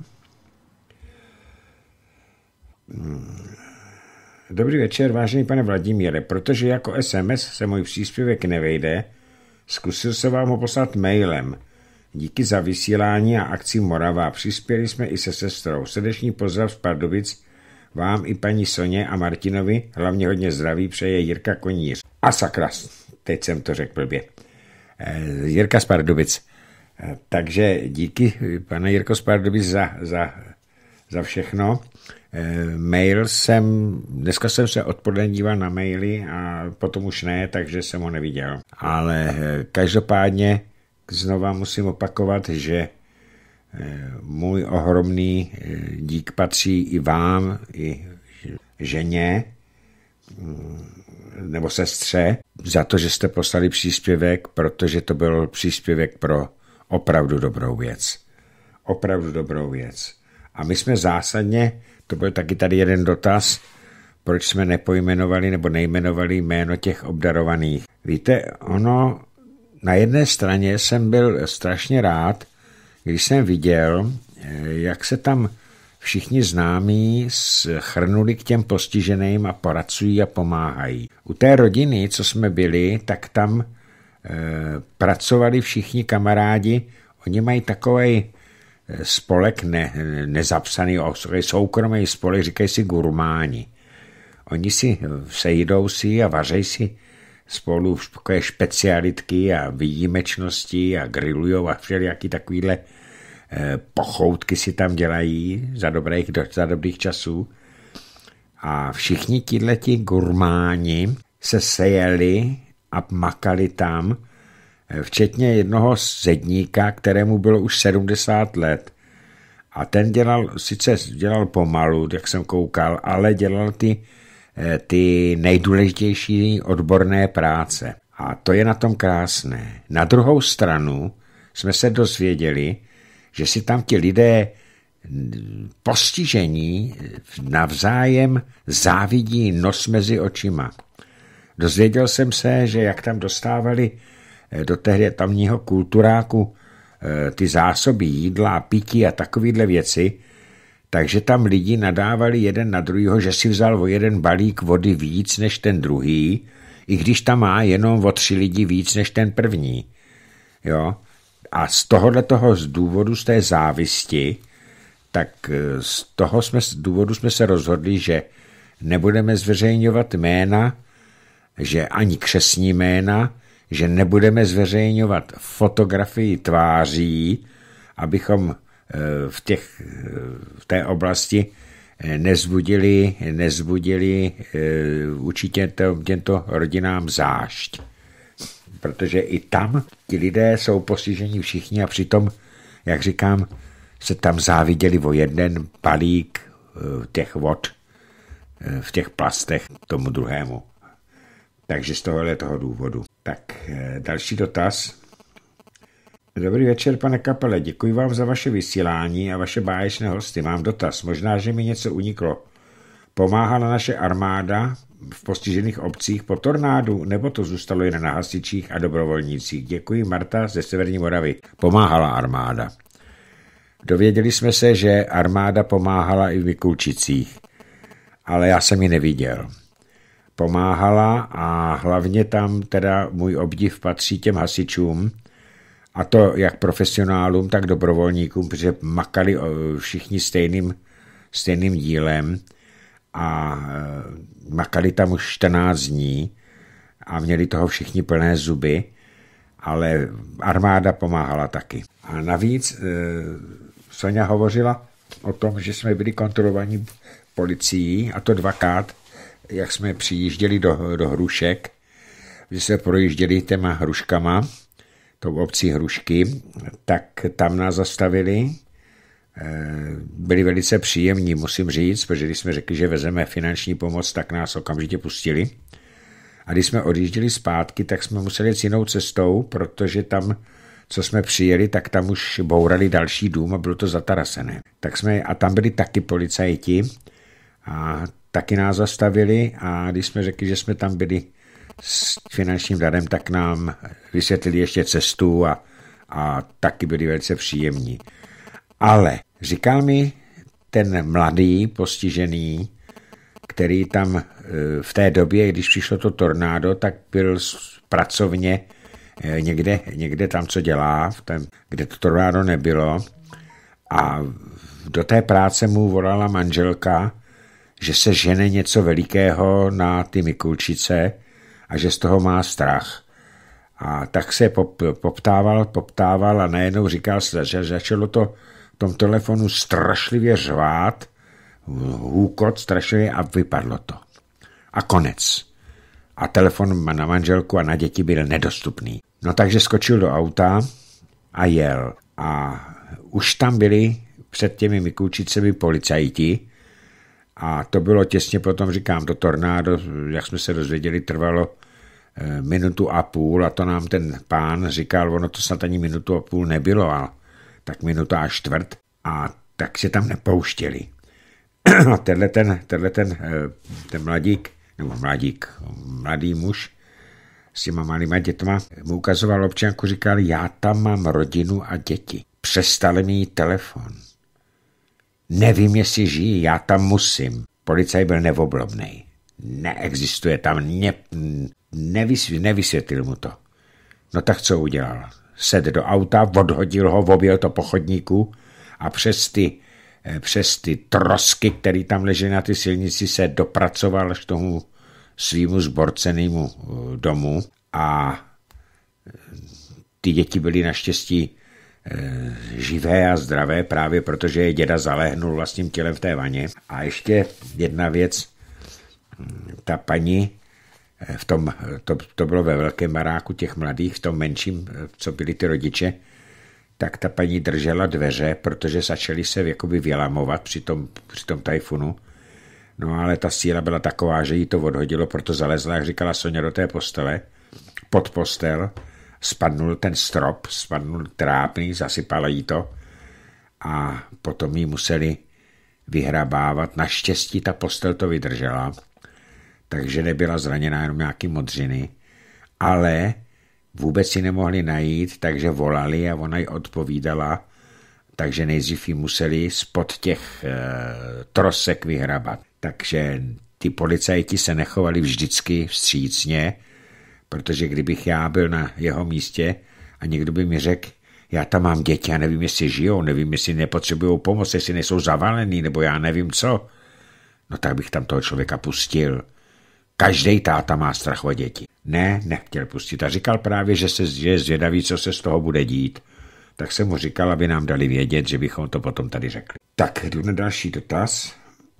Speaker 1: Dobrý večer, vážený pane Vladimíre, protože jako es em es se můj příspěvek nevejde, zkusil se vám ho poslat mailem. Díky za vysílání a akci Morava přispěli jsme i se sestrou. Srdečný pozdrav z Pardubic vám i paní Soně a Martinovi, hlavně hodně zdraví, přeje Jirka Koníř. A sakra, teď jsem to řekl blbě. Jirka z Pardubic. Takže díky, pane Jirko z Pardubic, za, za, za všechno. Mail jsem, dneska jsem se odpoledne díval na maily a potom už ne, takže jsem ho neviděl. Ale každopádně znova musím opakovat, že můj ohromný dík patří i vám, i ženě nebo sestře za to, že jste poslali příspěvek, protože to byl příspěvek pro opravdu dobrou věc. Opravdu dobrou věc. A my jsme zásadně, to byl taky tady jeden dotaz, proč jsme nepojmenovali nebo nejmenovali jméno těch obdarovaných. Víte, ono, na jedné straně jsem byl strašně rád, když jsem viděl, jak se tam všichni známí schrnuli k těm postiženým a poracují a pomáhají. U té rodiny, co jsme byli, tak tam e, pracovali všichni kamarádi, oni mají takovej spolek ne, nezapsaný, soukromý spolek, říkají si gurmáni. Oni si sejdou si a vařejí si spolu takové špecialitky a výjimečnosti a grillujou a všelijaký takovýhle eh, pochoutky si tam dělají za, dobrých, za dobrých časů. A všichni tihleti gurmáni se sejeli a makali tam, včetně jednoho zedníka, kterému bylo už sedmdesát let. A ten dělal, sice dělal pomalu, jak jsem koukal, ale dělal ty, ty nejdůležitější odborné práce. A to je na tom krásné. Na druhou stranu jsme se dozvěděli, že si tam ti lidé postižení navzájem závidí nos mezi očima. Dozvěděl jsem se, že jak tam dostávali do tehdy tamního kulturáku ty zásoby jídla, pití a takovýhle věci, takže tam lidi nadávali jeden na druhýho, že si vzal o jeden balík vody víc než ten druhý, i když tam má jenom o tři lidi víc než ten první. Jo? A z tohohletoho z důvodu, z té závisti, tak z toho jsme, z důvodu jsme se rozhodli, že nebudeme zveřejňovat jména, že ani křestní jména, že nebudeme zveřejňovat fotografii tváří, abychom v, těch, v té oblasti nezbudili, nezbudili určitě těmto rodinám zášť. Protože i tam ti lidé jsou postiženi všichni a přitom, jak říkám, se tam záviděli o jeden balík těch vod v těch plastech tomu druhému. Takže z tohohle toho důvodu. Tak další dotaz. Dobrý večer, pane Kapele, děkuji vám za vaše vysílání a vaše báječné hosty. Mám dotaz, možná, že mi něco uniklo. Pomáhala naše armáda v postižených obcích po tornádu, nebo to zůstalo jen na hasičích a dobrovolnících? Děkuji, Marta ze Severní Moravy. Pomáhala armáda. Dověděli jsme se, že armáda pomáhala i v Mikulčicích, ale já jsem ji neviděl. Pomáhala a hlavně tam teda můj obdiv patří těm hasičům, a to jak profesionálům, tak dobrovolníkům, protože makali všichni stejným, stejným dílem a makali tam už čtrnáct dní a měli toho všichni plné zuby, ale armáda pomáhala taky. A navíc Soňa hovořila o tom, že jsme byli kontrolovaní policií, a to dvakrát, jak jsme přijížděli do, do Hrušek, že jsme projížděli těma hruškama, tou obcí Hrušky, tak tam nás zastavili. Byli velice příjemní, musím říct, protože když jsme řekli, že vezeme finanční pomoc, tak nás okamžitě pustili. A když jsme odjížděli zpátky, tak jsme museli jít jinou cestou, protože tam, co jsme přijeli, tak tam už bourali další dům a bylo to zatarasené. Tak jsme, a tam byli taky policajti a taky nás zastavili a když jsme řekli, že jsme tam byli s finančním darem, tak nám vysvětlili ještě cestu a, a taky byli velice příjemní. Ale říkal mi ten mladý postižený, který tam v té době, když přišlo to tornádo, tak byl pracovně někde, někde tam, co dělá, v tom, kde to tornádo nebylo. A do té práce mu volala manželka, že se žene něco velikého na ty Mikulčice a že z toho má strach. A tak se pop, poptával, poptával a najednou říkal, že začalo to v tom telefonu strašlivě řvát, hůkot strašlivě a vypadlo to. A konec. A telefon na manželku a na děti byl nedostupný. No takže skočil do auta a jel. A už tam byli před těmi Mikulčicemi policajti a to bylo těsně potom, říkám, to tornádo, jak jsme se dozvěděli, trvalo e, minutu a půl a to nám ten pán říkal, ono to snad ani minutu a půl nebylo, ale tak minuta a čtvrt a tak se tam nepouštěli. A tenhle ten, tenhle ten, ten mladík, nebo mladík, mladý muž s těma malýma dětma mu ukazoval občanku, říkal, já tam mám rodinu a děti. Přestali mi telefon. Nevím, jestli žijí, já tam musím. Policaj byl neoblobnej. Neexistuje tam, ne, nevysvětlil, nevysvětlil mu to. No tak co udělal? Sedl do auta, odhodil ho, objel to po chodníku a přes ty přes ty trosky, které tam ležely na ty silnici, se dopracoval k tomu svýmu zborcenému domu a ty děti byly naštěstí e, živé a zdravé právě protože je děda zaléhnul vlastním tělem v té vaně. A ještě jedna věc, ta paní v tom, to, to bylo ve velkém baráku těch mladých, v tom menším, co byli ty rodiče, tak ta paní držela dveře, protože začaly se jakoby vylamovat při tom, při tom tajfunu. No ale ta síla byla taková, že jí to odhodilo, proto zalezla, jak říkala Soňa, do té postele, pod postel, spadnul ten strop, spadnul trápný, zasypala jí to a potom jí museli vyhrabávat. Naštěstí ta postel to vydržela, takže nebyla zraněná jenom nějaký modřiny, ale vůbec si nemohli najít, takže volali a ona jí odpovídala, takže nejdřív jí museli spod těch e, trosek vyhrabat. Takže ty policajti se nechovali vždycky vstřícně, protože kdybych já byl na jeho místě a někdo by mi řekl, já tam mám děti a nevím, jestli žijou, nevím, jestli nepotřebují pomoc, jestli nejsou zavalený, nebo já nevím co, no tak bych tam toho člověka pustil. Každý táta má strach o děti. Ne, nechtěl pustit. A říkal právě, že, se, že je zvědavý, co se z toho bude dít. Tak jsem mu říkal, aby nám dali vědět, že bychom to potom tady řekli. Tak, jdu na další dotaz.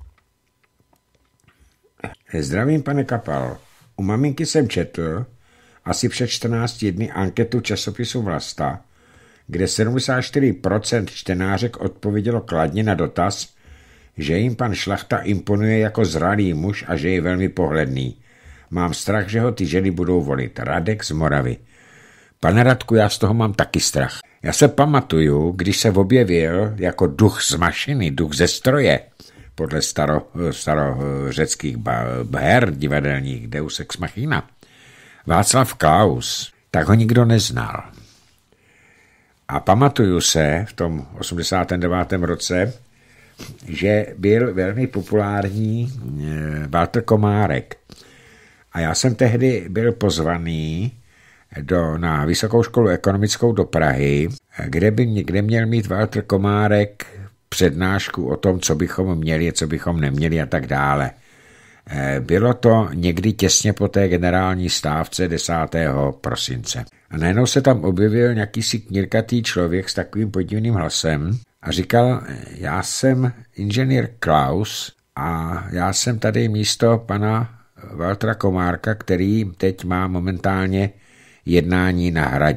Speaker 1: Zdravím, pane Kapal. U maminky jsem četl asi před čtrnácti dny anketu časopisu Vlasta, kde sedmdesát čtyři procent čtenářek odpovědělo kladně na dotaz, že jim pan Šlachta imponuje jako zralý muž a že je velmi pohledný. Mám strach, že ho ty ženy budou volit. Radek z Moravy. Pane Radku, já z toho mám taky strach. Já se pamatuju, když se objevil jako duch z mašiny, duch ze stroje, podle staro, starořeckých her divadelních Deus ex machina, Václav Klaus, tak ho nikdo neznal. A pamatuju se v tom osmdesátém devátém roce, že byl velmi populární Walter Komárek. A já jsem tehdy byl pozvaný do, na Vysokou školu ekonomickou do Prahy, kde by kde měl mít Walter Komárek přednášku o tom, co bychom měli, co bychom neměli a tak dále. Bylo to někdy těsně po té generální stávce desátého prosince. A najednou se tam objevil nějaký si knírkatý člověk s takovým podivným hlasem a říkal, já jsem inženýr Klaus a já jsem tady místo pana Waltera Komárka, který teď má momentálně jednání na Hradě.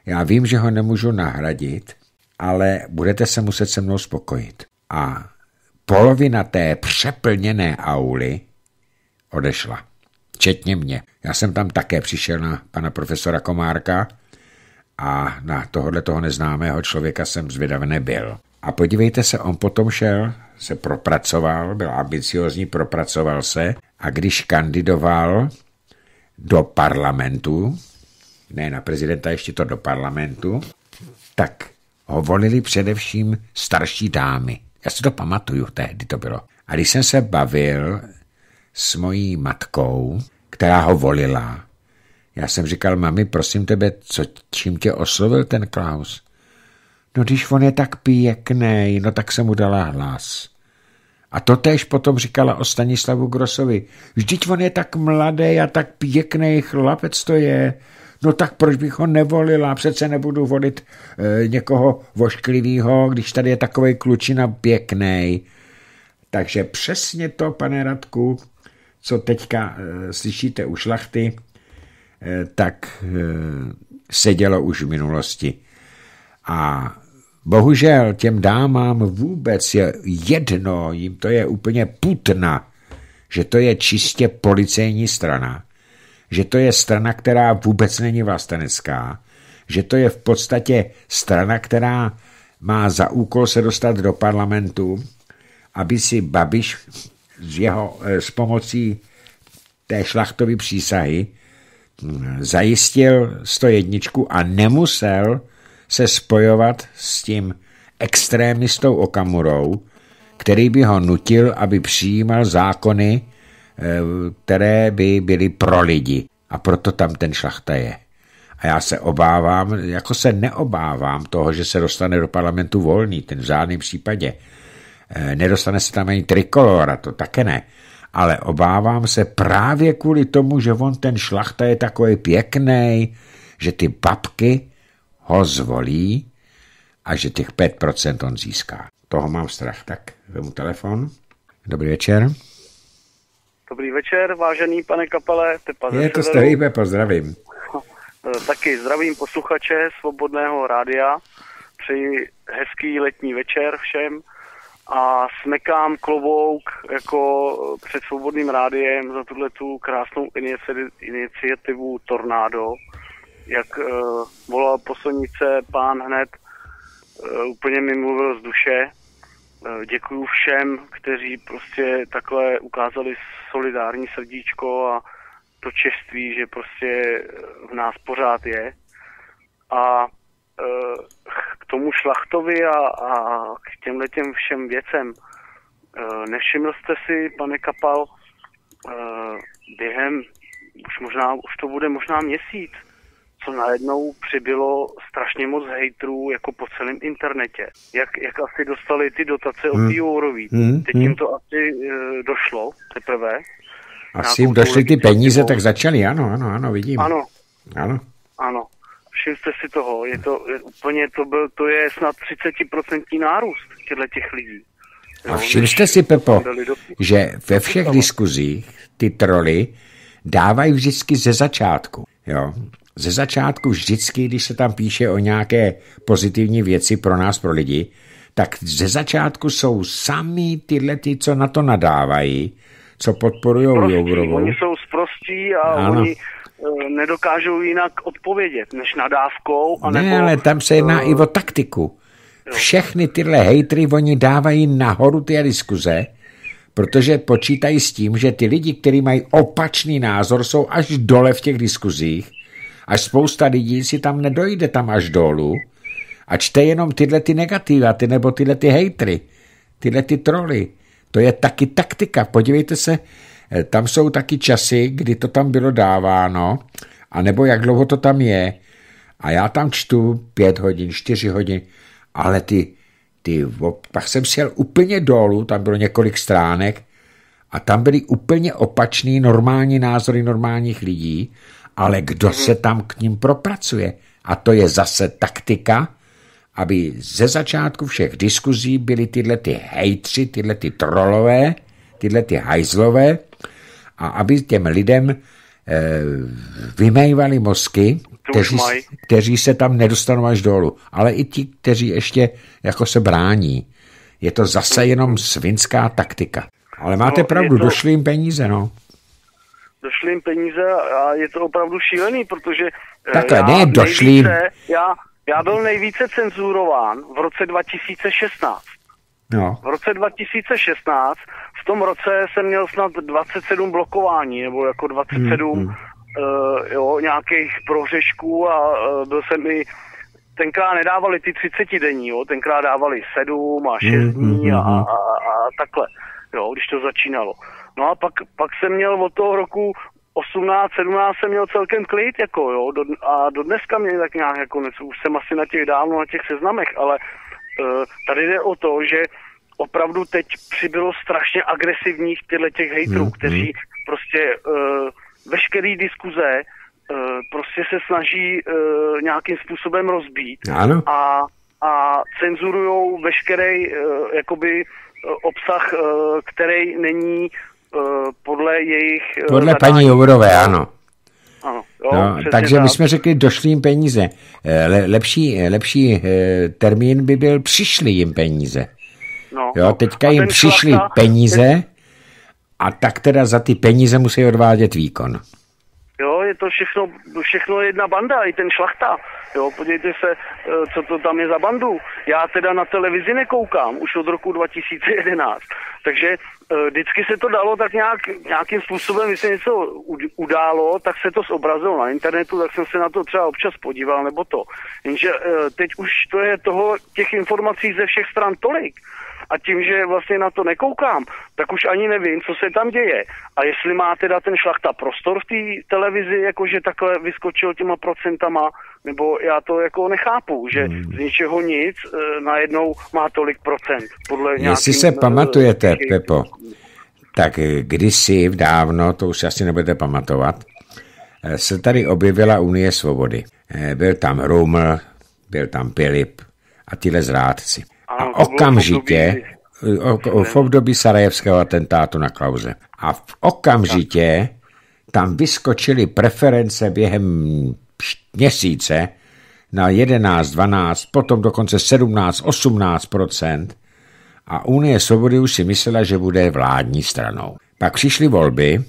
Speaker 1: Já vím, že ho nemůžu nahradit, ale budete se muset se mnou spokojit. A polovina té přeplněné auly odešla. Včetně mě. Já jsem tam také přišel na pana profesora Komárka a na tohohle toho neznámého člověka jsem zvědav nebyl. A podívejte se, on potom šel, se propracoval, byl ambiciozní, propracoval se a když kandidoval do parlamentu, ne na prezidenta, ještě to do parlamentu, tak ho volili především starší dámy. Já si to pamatuju, tehdy to bylo. A když jsem se bavil s mojí matkou, která ho volila, já jsem říkal, mami, prosím tebe, co, čím tě oslovil ten Klaus? No, když on je tak pěkný, no tak jsem mu dala hlas. A to též potom říkala o Stanislavu Grossovi. Vždyť on je tak mladý a tak pěkný chlapec to je. No tak proč bych ho nevolila? Přece nebudu volit e, někoho vošklivýho, když tady je takovej klučina pěkný. Takže přesně to, pane Radku, co teďka e, slyšíte u Šlachty, e, tak e, se dělo už v minulosti. A bohužel těm dámám vůbec je jedno, jim to je úplně putna, že to je čistě policejní strana, že to je strana, která vůbec není vlastenecká, že to je v podstatě strana, která má za úkol se dostat do parlamentu, aby si Babiš s, jeho, s pomocí té Šlachtovy přísahy zajistil sto jedna a nemusel se spojovat s tím extrémistou Okamurou, který by ho nutil, aby přijímal zákony, které by byly pro lidi. A proto tam ten Šlachta je. A já se obávám, jako se neobávám toho, že se dostane do parlamentu Volný, ten v žádném případě. Nedostane se tam ani Trikolora, to také ne. Ale obávám se právě kvůli tomu, že on ten Šlachta je takový pěkný, že ty babky ho zvolí a že těch pět procent on získá. Toho mám strach. Tak, vemu telefon. Dobrý večer.
Speaker 8: Dobrý večer, vážený pane Kapele. Pepa
Speaker 1: je to Stevýbe, pozdravím.
Speaker 8: Taky zdravím posluchače Svobodného rádia. Přeji hezký letní večer všem a smekám klobouk jako před Svobodným rádiem za tuhletu krásnou iniciativu Tornádo. Jak uh, volal po Sonice pán hned, uh, úplně mi mluvil z duše. Uh, děkuju všem, kteří prostě takhle ukázali solidární srdíčko a to čeství, že prostě v nás pořád je. A uh, k tomu Šlachtovi a, a k těmhletěm všem věcem. Uh, nevšiml jste si, pane Kapal, uh, během, už možná, už to bude možná měsíc, co najednou přibylo strašně moc hejtrů jako po celém internetě. Jak, jak asi dostali ty dotace od hmm. Jourový. Hmm. Teď jim to asi e, došlo teprve.
Speaker 1: Asi jim došly ty peníze, tak začali, ano, ano, ano, vidím.
Speaker 8: Ano.
Speaker 1: Ano.
Speaker 8: Ano. Všimte si toho, je to je, úplně, to byl, to je snad třicet procent nárůst těchto těch lidí.
Speaker 1: A všimte si, Pepo, že ve všech diskuzích ty troly dávají vždycky ze začátku, jo. Ze začátku vždycky, když se tam píše o nějaké pozitivní věci pro nás, pro lidi, tak ze začátku jsou sami tyhle ty, co na to nadávají, co podporujou Jourovou.
Speaker 8: Oni jsou sprostí a ano. Oni e, nedokážou jinak odpovědět, než nadávkou.
Speaker 1: Anebo, ne, ale tam se jedná uh, i o taktiku. Všechny tyhle hejtry, oni dávají nahoru ty diskuze, protože počítají s tím, že ty lidi, kteří mají opačný názor, jsou až dole v těch diskuzích. Až spousta lidí si tam nedojde tam až dolů a čte jenom tyhle ty negativa, ty, nebo tyhle ty hejtry, tyhle ty troly. To je taky taktika. Podívejte se, tam jsou taky časy, kdy to tam bylo dáváno, anebo jak dlouho to tam je. A já tam čtu pět hodin, čtyři hodin, ale ty, ty, pak jsem sjel úplně dolů, tam bylo několik stránek a tam byly úplně opačný normální názory normálních lidí, ale kdo se tam k ním propracuje? A to je zase taktika, aby ze začátku všech diskuzí byly tyhle ty hejtři, tyhle ty trolové, tyhle ty hajzlové a aby těm lidem e, vymejvali mozky kteří, kteří se tam nedostanou až dolů, ale i ti, kteří ještě jako se brání. Je to zase jenom svinská taktika. Ale máte no, pravdu, to... došly jim peníze, no.
Speaker 8: Došly jim peníze a je to opravdu šílený, protože
Speaker 1: takhle, ne, došly jim...
Speaker 8: já, já byl nejvíce cenzurován v roce dva tisíce šestnáct.
Speaker 1: No.
Speaker 8: V roce dva tisíce šestnáct, v tom roce jsem měl snad dvacet sedm blokování, nebo jako dvacet sedm mm, mm. Uh, jo, nějakých prohřešků a uh, byl jsem i, tenkrát nedávali ty třicet denní, jo, tenkrát dávali sedm a šest dní a, a, a takhle, jo, když to začínalo. No a pak, pak jsem měl od toho roku osmnáct sedmnáct jsem měl celkem klid, jako jo, do, a do dneska mě tak nějak, jako něco, už jsem asi na těch dávno, na těch seznamech, ale uh, tady jde o to, že opravdu teď přibylo strašně agresivních těchto těch hejtrů, mm, kteří mm. prostě uh, veškerý diskuze uh, prostě se snaží uh, nějakým způsobem rozbít a, a cenzurujou veškerý uh, jakoby uh, obsah, uh, který není uh, podle jejich... Uh,
Speaker 1: podle paní Jourové, ano.
Speaker 8: Ano, jo,
Speaker 1: no, takže tak. My jsme řekli, došly jim peníze. Le, lepší, lepší termín by byl, přišly jim peníze.
Speaker 8: No,
Speaker 1: jo, teďka jim přišly šlachta, peníze je... a tak teda za ty peníze musí odvádět výkon.
Speaker 8: Jo, je to všechno, všechno jedna banda, i ten šlachta. Jo, podívejte se, co to tam je za bandu. Já teda na televizi nekoukám už od roku dva tisíce jedenáct. Takže vždycky se to dalo tak nějak, nějakým způsobem, když se něco událo, tak se to zobrazilo na internetu, tak jsem se na to třeba občas podíval, nebo to. Jenže teď už to je toho, těch informací ze všech stran tolik. A tím, že vlastně na to nekoukám, tak už ani nevím, co se tam děje. A jestli má teda ten šlachta prostor v té televizi, jakože takhle vyskočil těma procentama, nebo já to jako nechápu, že hmm. z ničeho nic e, najednou má tolik procent. Podle
Speaker 1: jestli
Speaker 8: nějakým,
Speaker 1: se pamatujete,
Speaker 8: e,
Speaker 1: Pepo, tak kdysi v dávno, to už asi nebudete pamatovat, se tady objevila Unie svobody. Byl tam Ruml, byl tam Pilip a tyhle zrádci. A okamžitě, v období sarajevského atentátu na Klause, a v okamžitě tam vyskočily preference během měsíce na jedenáct, dvanáct, potom dokonce sedmnáct, osmnáct procent a Unie svobody už si myslela, že bude vládní stranou. Pak přišly volby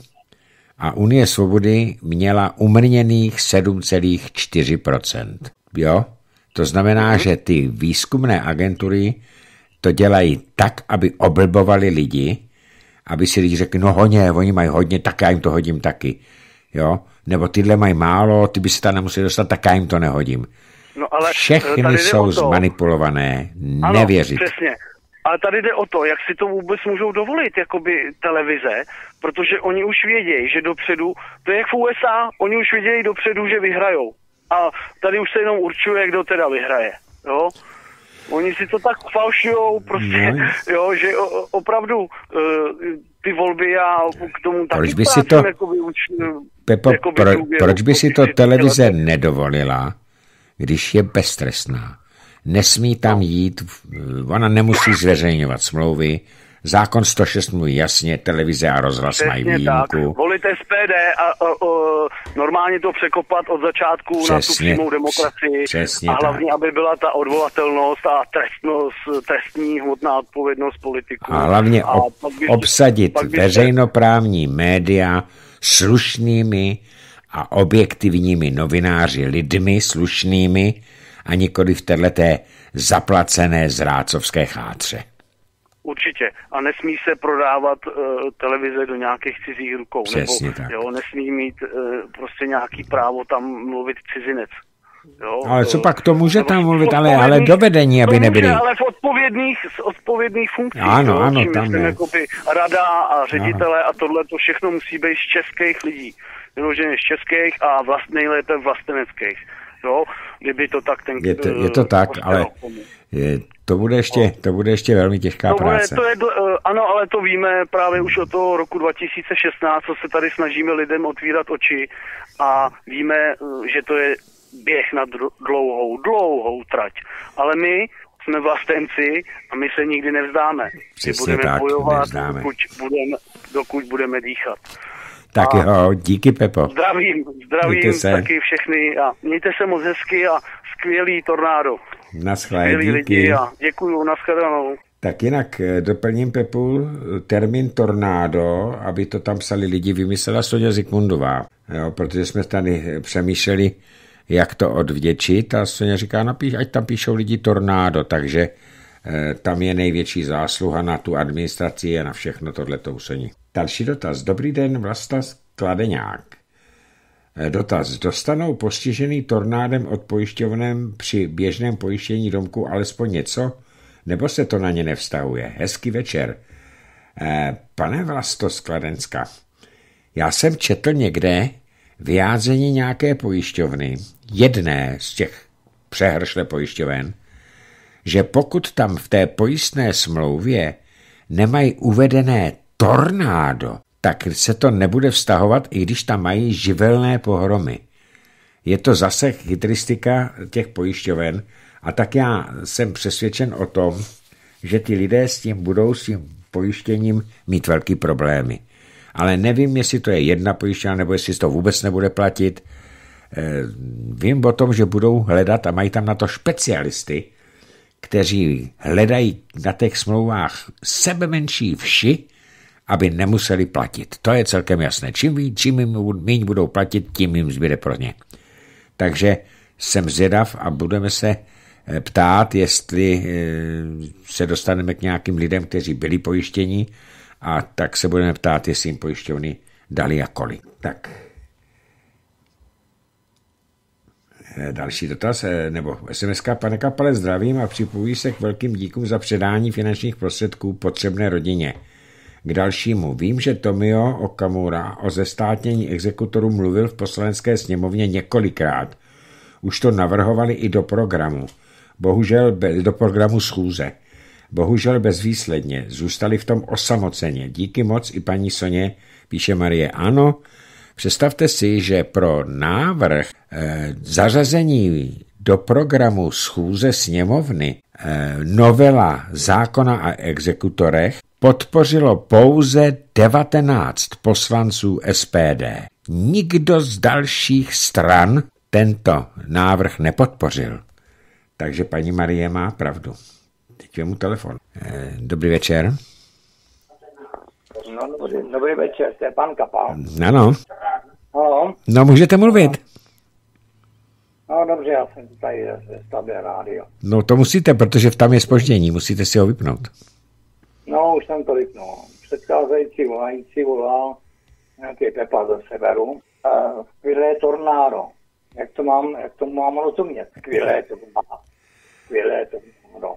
Speaker 1: a Unie svobody měla umrněných sedm celá čtyři procenta. Jo? To znamená, že ty výzkumné agentury to dělají tak, aby oblbovali lidi, aby si lidi řekli, no honě, oni mají hodně, tak já jim to hodím taky. Jo? Nebo tyhle mají málo, ty by se tam nemuseli dostat, tak já jim to nehodím.
Speaker 8: No, ale
Speaker 1: všechny jsou zmanipulované,
Speaker 8: ano,
Speaker 1: nevěřit.
Speaker 8: Přesně. Ale tady jde o to, jak si to vůbec můžou dovolit, jakoby televize, protože oni už vědějí, že dopředu, to je jak v U S A, oni už vědějí dopředu, že vyhrajou. A tady už se jenom určuje, kdo teda vyhraje, jo. Oni si to tak falšujou, prostě, no. Jo, že opravdu uh, ty volby já k tomu taky
Speaker 1: proč by si to, jakoby, už, Pepo, jakoby pro, důvěru, proč by si to televize let... nedovolila, když je beztrestná? Nesmí tam jít, ona nemusí zveřejňovat smlouvy, zákon sto šest mluví jasně, televize a rozhlas přesně mají výjimku.
Speaker 8: Volit S P D a, a, a normálně to překopat od začátku přesně, na tu přímou demokracii
Speaker 1: přesně
Speaker 8: a hlavně,
Speaker 1: tak.
Speaker 8: aby byla ta odvolatelnost a trestnost, trestní hmotná odpovědnost politiků.
Speaker 1: A hlavně a ob, by, obsadit veřejnoprávní média slušnými a objektivními novináři, lidmi slušnými a nikoli v téhleté zaplacené zrácovské chátře.
Speaker 8: Určitě. A nesmí se prodávat uh, televize do nějakých cizích rukou.
Speaker 1: Přesně
Speaker 8: nebo
Speaker 1: tak.
Speaker 8: Jo, nesmí mít uh, prostě nějaký právo tam mluvit cizinec. Jo,
Speaker 1: ale co pak to může tam mluvit, ale, ale do vedení, aby nebyli.
Speaker 8: Ale v odpovědných, odpovědných funkcích.
Speaker 1: Ano,
Speaker 8: jo,
Speaker 1: ano, tam je.
Speaker 8: Jakoby rada a ředitele ano. A tohle to všechno musí být z českých lidí. Vyloženě z českých a vlast, nejlépe vlasteneckých. Jo, kdyby to tak ten...
Speaker 1: Je to, je to tak, ale je, to, bude ještě, to bude ještě velmi těžká
Speaker 8: to
Speaker 1: práce.
Speaker 8: Bude, to je, ano, ale to víme právě už od toho roku dva tisíce šestnáct, co se tady snažíme lidem otvírat oči a víme, že to je běh na dlouhou, dlouhou trať. Ale my jsme vlastenci a my se nikdy nevzdáme.
Speaker 1: Přesně
Speaker 8: budeme
Speaker 1: tak,
Speaker 8: bojovat,
Speaker 1: nevzdáme.
Speaker 8: dokud budeme, dokud budeme dýchat.
Speaker 1: Tak a jo, díky, Pepo.
Speaker 8: Zdravím, zdravím taky všechny a mějte se moc hezky a skvělý tornádo.
Speaker 1: Naschle, díky.
Speaker 8: Lidi a děkuju, nashledanou.
Speaker 1: Tak jinak doplním, Pepu, termín tornádo, aby to tam psali lidi, vymyslela Soňa Zikmundová, jo, protože jsme tady přemýšleli, jak to odvděčit a Soňa říká, napíš, ať tam píšou lidi tornádo, takže eh, tam je největší zásluha na tu administraci a na všechno tohleto u Soni. Další dotaz. Dobrý den, Vlasta Kladeňák. Eh, dotaz. Dostanou postižený tornádem od pojišťovnem při běžném pojištění domku alespoň něco? Nebo se to na ně nevztahuje? Hezký večer. Eh, pane Vlasto z Kladenska, já jsem četl někde vyjádření nějaké pojišťovny, jedné z těch přehršle pojišťoven, že pokud tam v té pojistné smlouvě nemají uvedené tornádo, tak se to nebude vztahovat, i když tam mají živelné pohromy. Je to zase chytristika těch pojišťoven a tak já jsem přesvědčen o tom, že ty lidé s tím budou s tím pojištěním mít velký problémy. Ale nevím, jestli to je jedna pojišťovna, nebo jestli to vůbec nebude platit. Vím o tom, že budou hledat a mají tam na to specialisty, kteří hledají na těch smlouvách sebe menší vši, aby nemuseli platit. To je celkem jasné. Čím, čím jim míň budou platit, tím jim zbyde pro ně. Takže jsem zvědav a budeme se ptát, jestli se dostaneme k nějakým lidem, kteří byli pojištění, a tak se budeme ptát, jestli jim pojišťovny dali a kolik. Tak. Další dotaz, nebo es em eska. Pane Kapale, zdravím a připojuji se k velkým díkům za předání finančních prostředků potřebné rodině. K dalšímu. Vím, že Tomio Okamura o zestátnění exekutorů mluvil v poslanecké sněmovně několikrát. Už to navrhovali i do programu. Bohužel do programu schůze. Bohužel bezvýsledně. Zůstali v tom osamoceně. Díky moc i paní Soně, píše Marie. Ano, představte si, že pro návrh eh, zařazení do programu schůze sněmovny eh, novela zákona o exekutorech podpořilo pouze devatenáct poslanců es pé dé. Nikdo z dalších stran tento návrh nepodpořil. Takže paní Marie má pravdu. Teď je mu telefon. Eh, dobrý večer.
Speaker 9: No, dobrý, dobrý večer, to je pan Kapal.
Speaker 1: Ano.
Speaker 9: No.
Speaker 1: No, můžete mluvit.
Speaker 9: No, dobře, já jsem tady ve stavbě rádio.
Speaker 1: No, to musíte, protože tam je zpoždění, musíte si ho vypnout.
Speaker 9: No, už jsem to vypnul. Předcházející volající volal nějaký Pepa ze severu. Uh, skvělé tornádo. Jak to mám, jak to mám rozumět? Skvělé tornádo. Skvělé tornádo.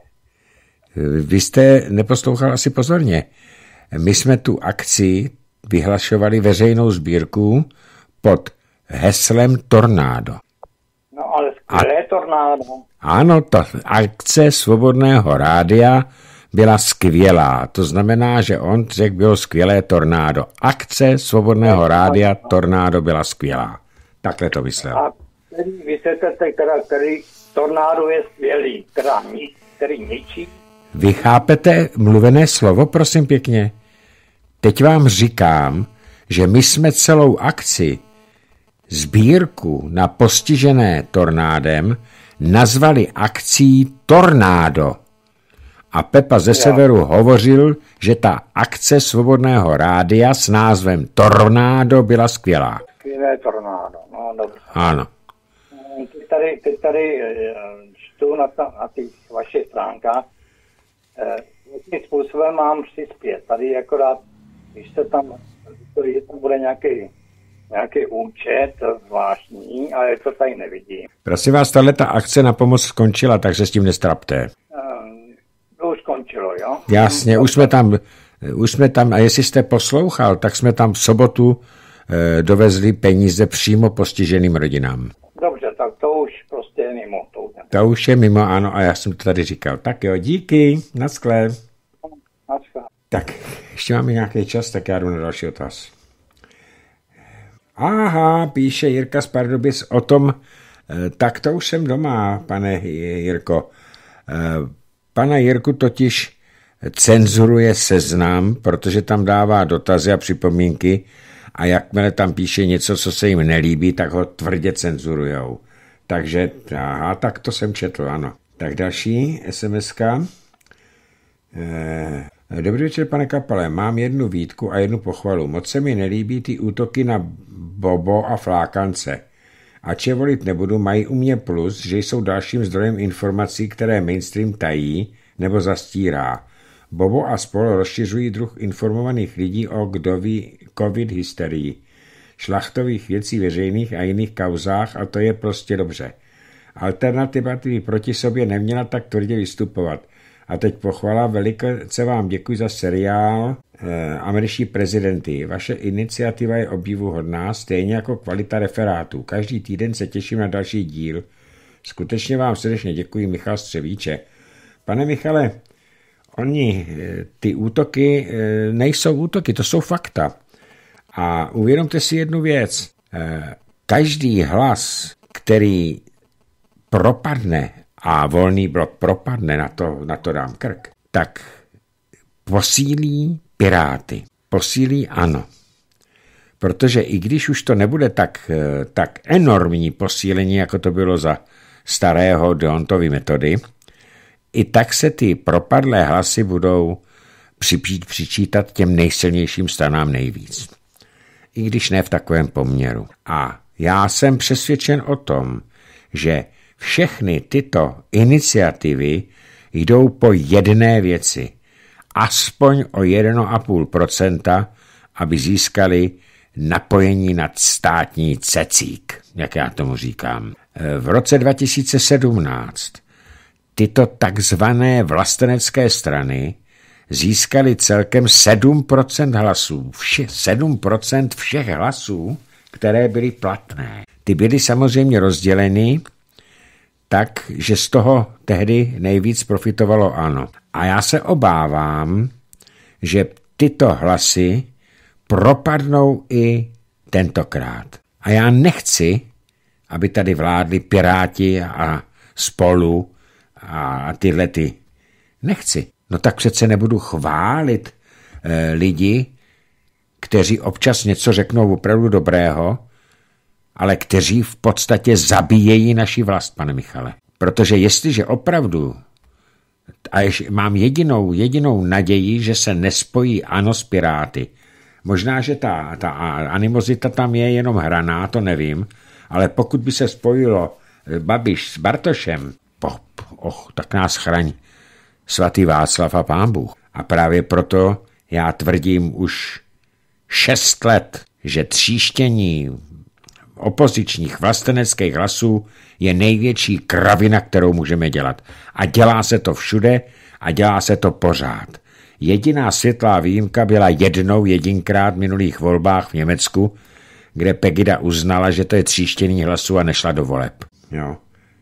Speaker 1: Vy jste neposlouchal asi pozorně. My jsme tu akci vyhlašovali veřejnou sbírku pod heslem Tornádo.
Speaker 9: No ale skvělé A... tornádo.
Speaker 1: Ano, ta akce Svobodného rádia byla skvělá. To znamená, že on řekl, bylo skvělé tornádo. Akce Svobodného rádia Tornádo byla skvělá. Takhle to myslel.
Speaker 9: A který vysvětlete, který tornádo je skvělý, která, který ničí?
Speaker 1: Vy chápete mluvené slovo, prosím pěkně? Teď vám říkám, že my jsme celou akci sbírku na postižené tornádem nazvali akcí Tornádo. A Pepa ze severu hovořil, že ta akce Svobodného rádia s názvem Tornádo byla skvělá.
Speaker 9: Skvělé tornádo, no dobře.
Speaker 1: Ano.
Speaker 9: Teď tady, teď tady čtu na, ta, na těch vašich stránkách, jakým způsobem mám přispět. Tady akorát, když se tam, že tam bude nějaký, nějaký účet zvláštní, ale to tady nevidím.
Speaker 1: Prosím vás, tato akce na pomoc skončila, takže s tím nestrapte.
Speaker 9: To už skončilo, jo?
Speaker 1: Jasně, už jsme tam, už jsme tam, a jestli jste poslouchal, tak jsme tam v sobotu eh, dovezli peníze přímo postiženým rodinám.
Speaker 9: Dobře, tak to už prostě je mimo. To,
Speaker 1: to už je mimo, ano, a já jsem to tady říkal. Tak jo, díky, naschle.
Speaker 9: Naschle.
Speaker 1: Tak, ještě máme nějaký čas, tak já jdu na další otaz. Aha, píše Jirka z Pardubic o tom, eh, tak to už jsem doma, pane Jirko. Eh, Pana Jirku totiž cenzuruje Seznam, protože tam dává dotazy a připomínky a jakmile tam píše něco, co se jim nelíbí, tak ho tvrdě cenzurujou. Takže, aha, tak to jsem četl, ano. Tak další es em eska. Eh, Dobrý večer, pane Kapale, mám jednu výtku a jednu pochvalu. Moc se mi nelíbí ty útoky na Bobo a Flákance. Ač je volit nebudu, mají u mě plus, že jsou dalším zdrojem informací, které mainstream tají nebo zastírá. Bobo a spol rozšiřují druh informovaných lidí o kdo ví covid hysterii, šlachtových věcí veřejných a jiných kauzách a to je prostě dobře. Alternativa tedy proti sobě neměla tak tvrdě vystupovat. A teď pochvala, velice vám děkuji za seriál eh, Američtí prezidenty. Vaše iniciativa je obdivuhodná, stejně jako kvalita referátů. Každý týden se těším na další díl. Skutečně vám srdečně děkuji, Michal Střevíče. Pane Michale, oni, ty útoky nejsou útoky, to jsou fakta. A uvědomte si jednu věc. Každý hlas, který propadne a Volný blok propadne, na to, na to dám krk, tak posílí Piráty, posílí ANO. Protože i když už to nebude tak, tak enormní posílení, jako to bylo za starého Deontovy metody, i tak se ty propadlé hlasy budou připít, přičítat těm nejsilnějším stranám nejvíc. I když ne v takovém poměru. A já jsem přesvědčen o tom, že všechny tyto iniciativy jdou po jedné věci. Aspoň o jedna celá pět procenta, aby získali napojení na státní cecík, jak já tomu říkám. V roce dva tisíce sedmnáct tyto takzvané vlastenecké strany získaly celkem sedm procent hlasů. Vše, sedm procent všech hlasů, které byly platné. Ty byly samozřejmě rozděleny tak, že z toho tehdy nejvíc profitovalo ANO. A já se obávám, že tyto hlasy propadnou i tentokrát. A já nechci, aby tady vládli Piráti a Spolu a tyhle ty. Nechci. No tak přece nebudu chválit e, lidi, kteří občas něco řeknou opravdu dobrého, ale kteří v podstatě zabíjejí naši vlast, pane Michale. Protože jestliže opravdu, a jež mám jedinou, jedinou naději, že se nespojí ANO s Piráty, možná, že ta, ta animozita tam je jenom hraná, to nevím, ale pokud by se spojilo Babiš s Bartošem, oh, oh, tak nás chraň svatý Václav a Pán Bůh. A právě proto já tvrdím už šest let, že tříštění opozičních vlasteneckých hlasů je největší kravina, kterou můžeme dělat. A dělá se to všude a dělá se to pořád. Jediná světlá výjimka byla jednou jedinkrát v minulých volbách v Německu, kde Pegida uznala, že to je tříštění hlasů a nešla do voleb. Jo.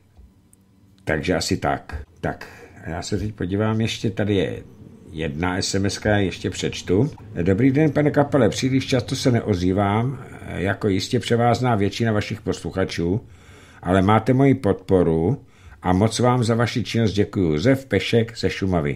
Speaker 1: Takže asi tak. Tak, já se teď podívám, ještě tady je jedna es em eska, ještě přečtu. Dobrý den, pane Kapale, příliš často se neozývám, jako jistě převázná většina vašich posluchačů, ale máte moji podporu a moc vám za vaši činnost děkuju. Josef Pešek ze Šumavy.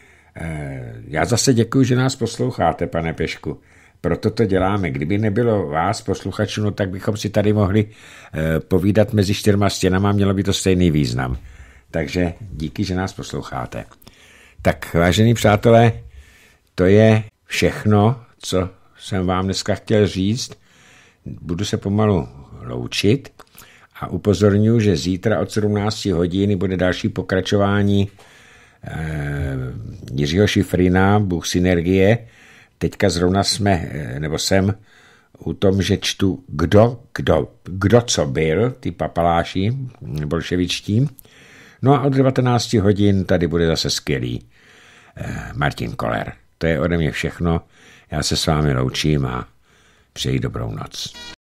Speaker 1: Já zase děkuju, že nás posloucháte, pane Pešku. Proto to děláme. Kdyby nebylo vás, posluchačů, no, tak bychom si tady mohli povídat mezi čtyřma stěnama, mělo by to stejný význam. Takže díky, že nás posloucháte. Tak, vážení přátelé, to je všechno, co jsem vám dneska chtěl říct. Budu se pomalu loučit a upozorňuji, že zítra od sedmnáct hodin bude další pokračování eh, Jiřího Šifrina, Bůh synergie. Teďka zrovna jsme, nebo jsem u tom, že čtu kdo, kdo, kdo co byl, ty papaláši bolševičtí. No a od devatenáct hodin tady bude zase skvělý eh, Martin Koller. To je ode mě všechno. Já se s vámi loučím a přeji dobrou noc.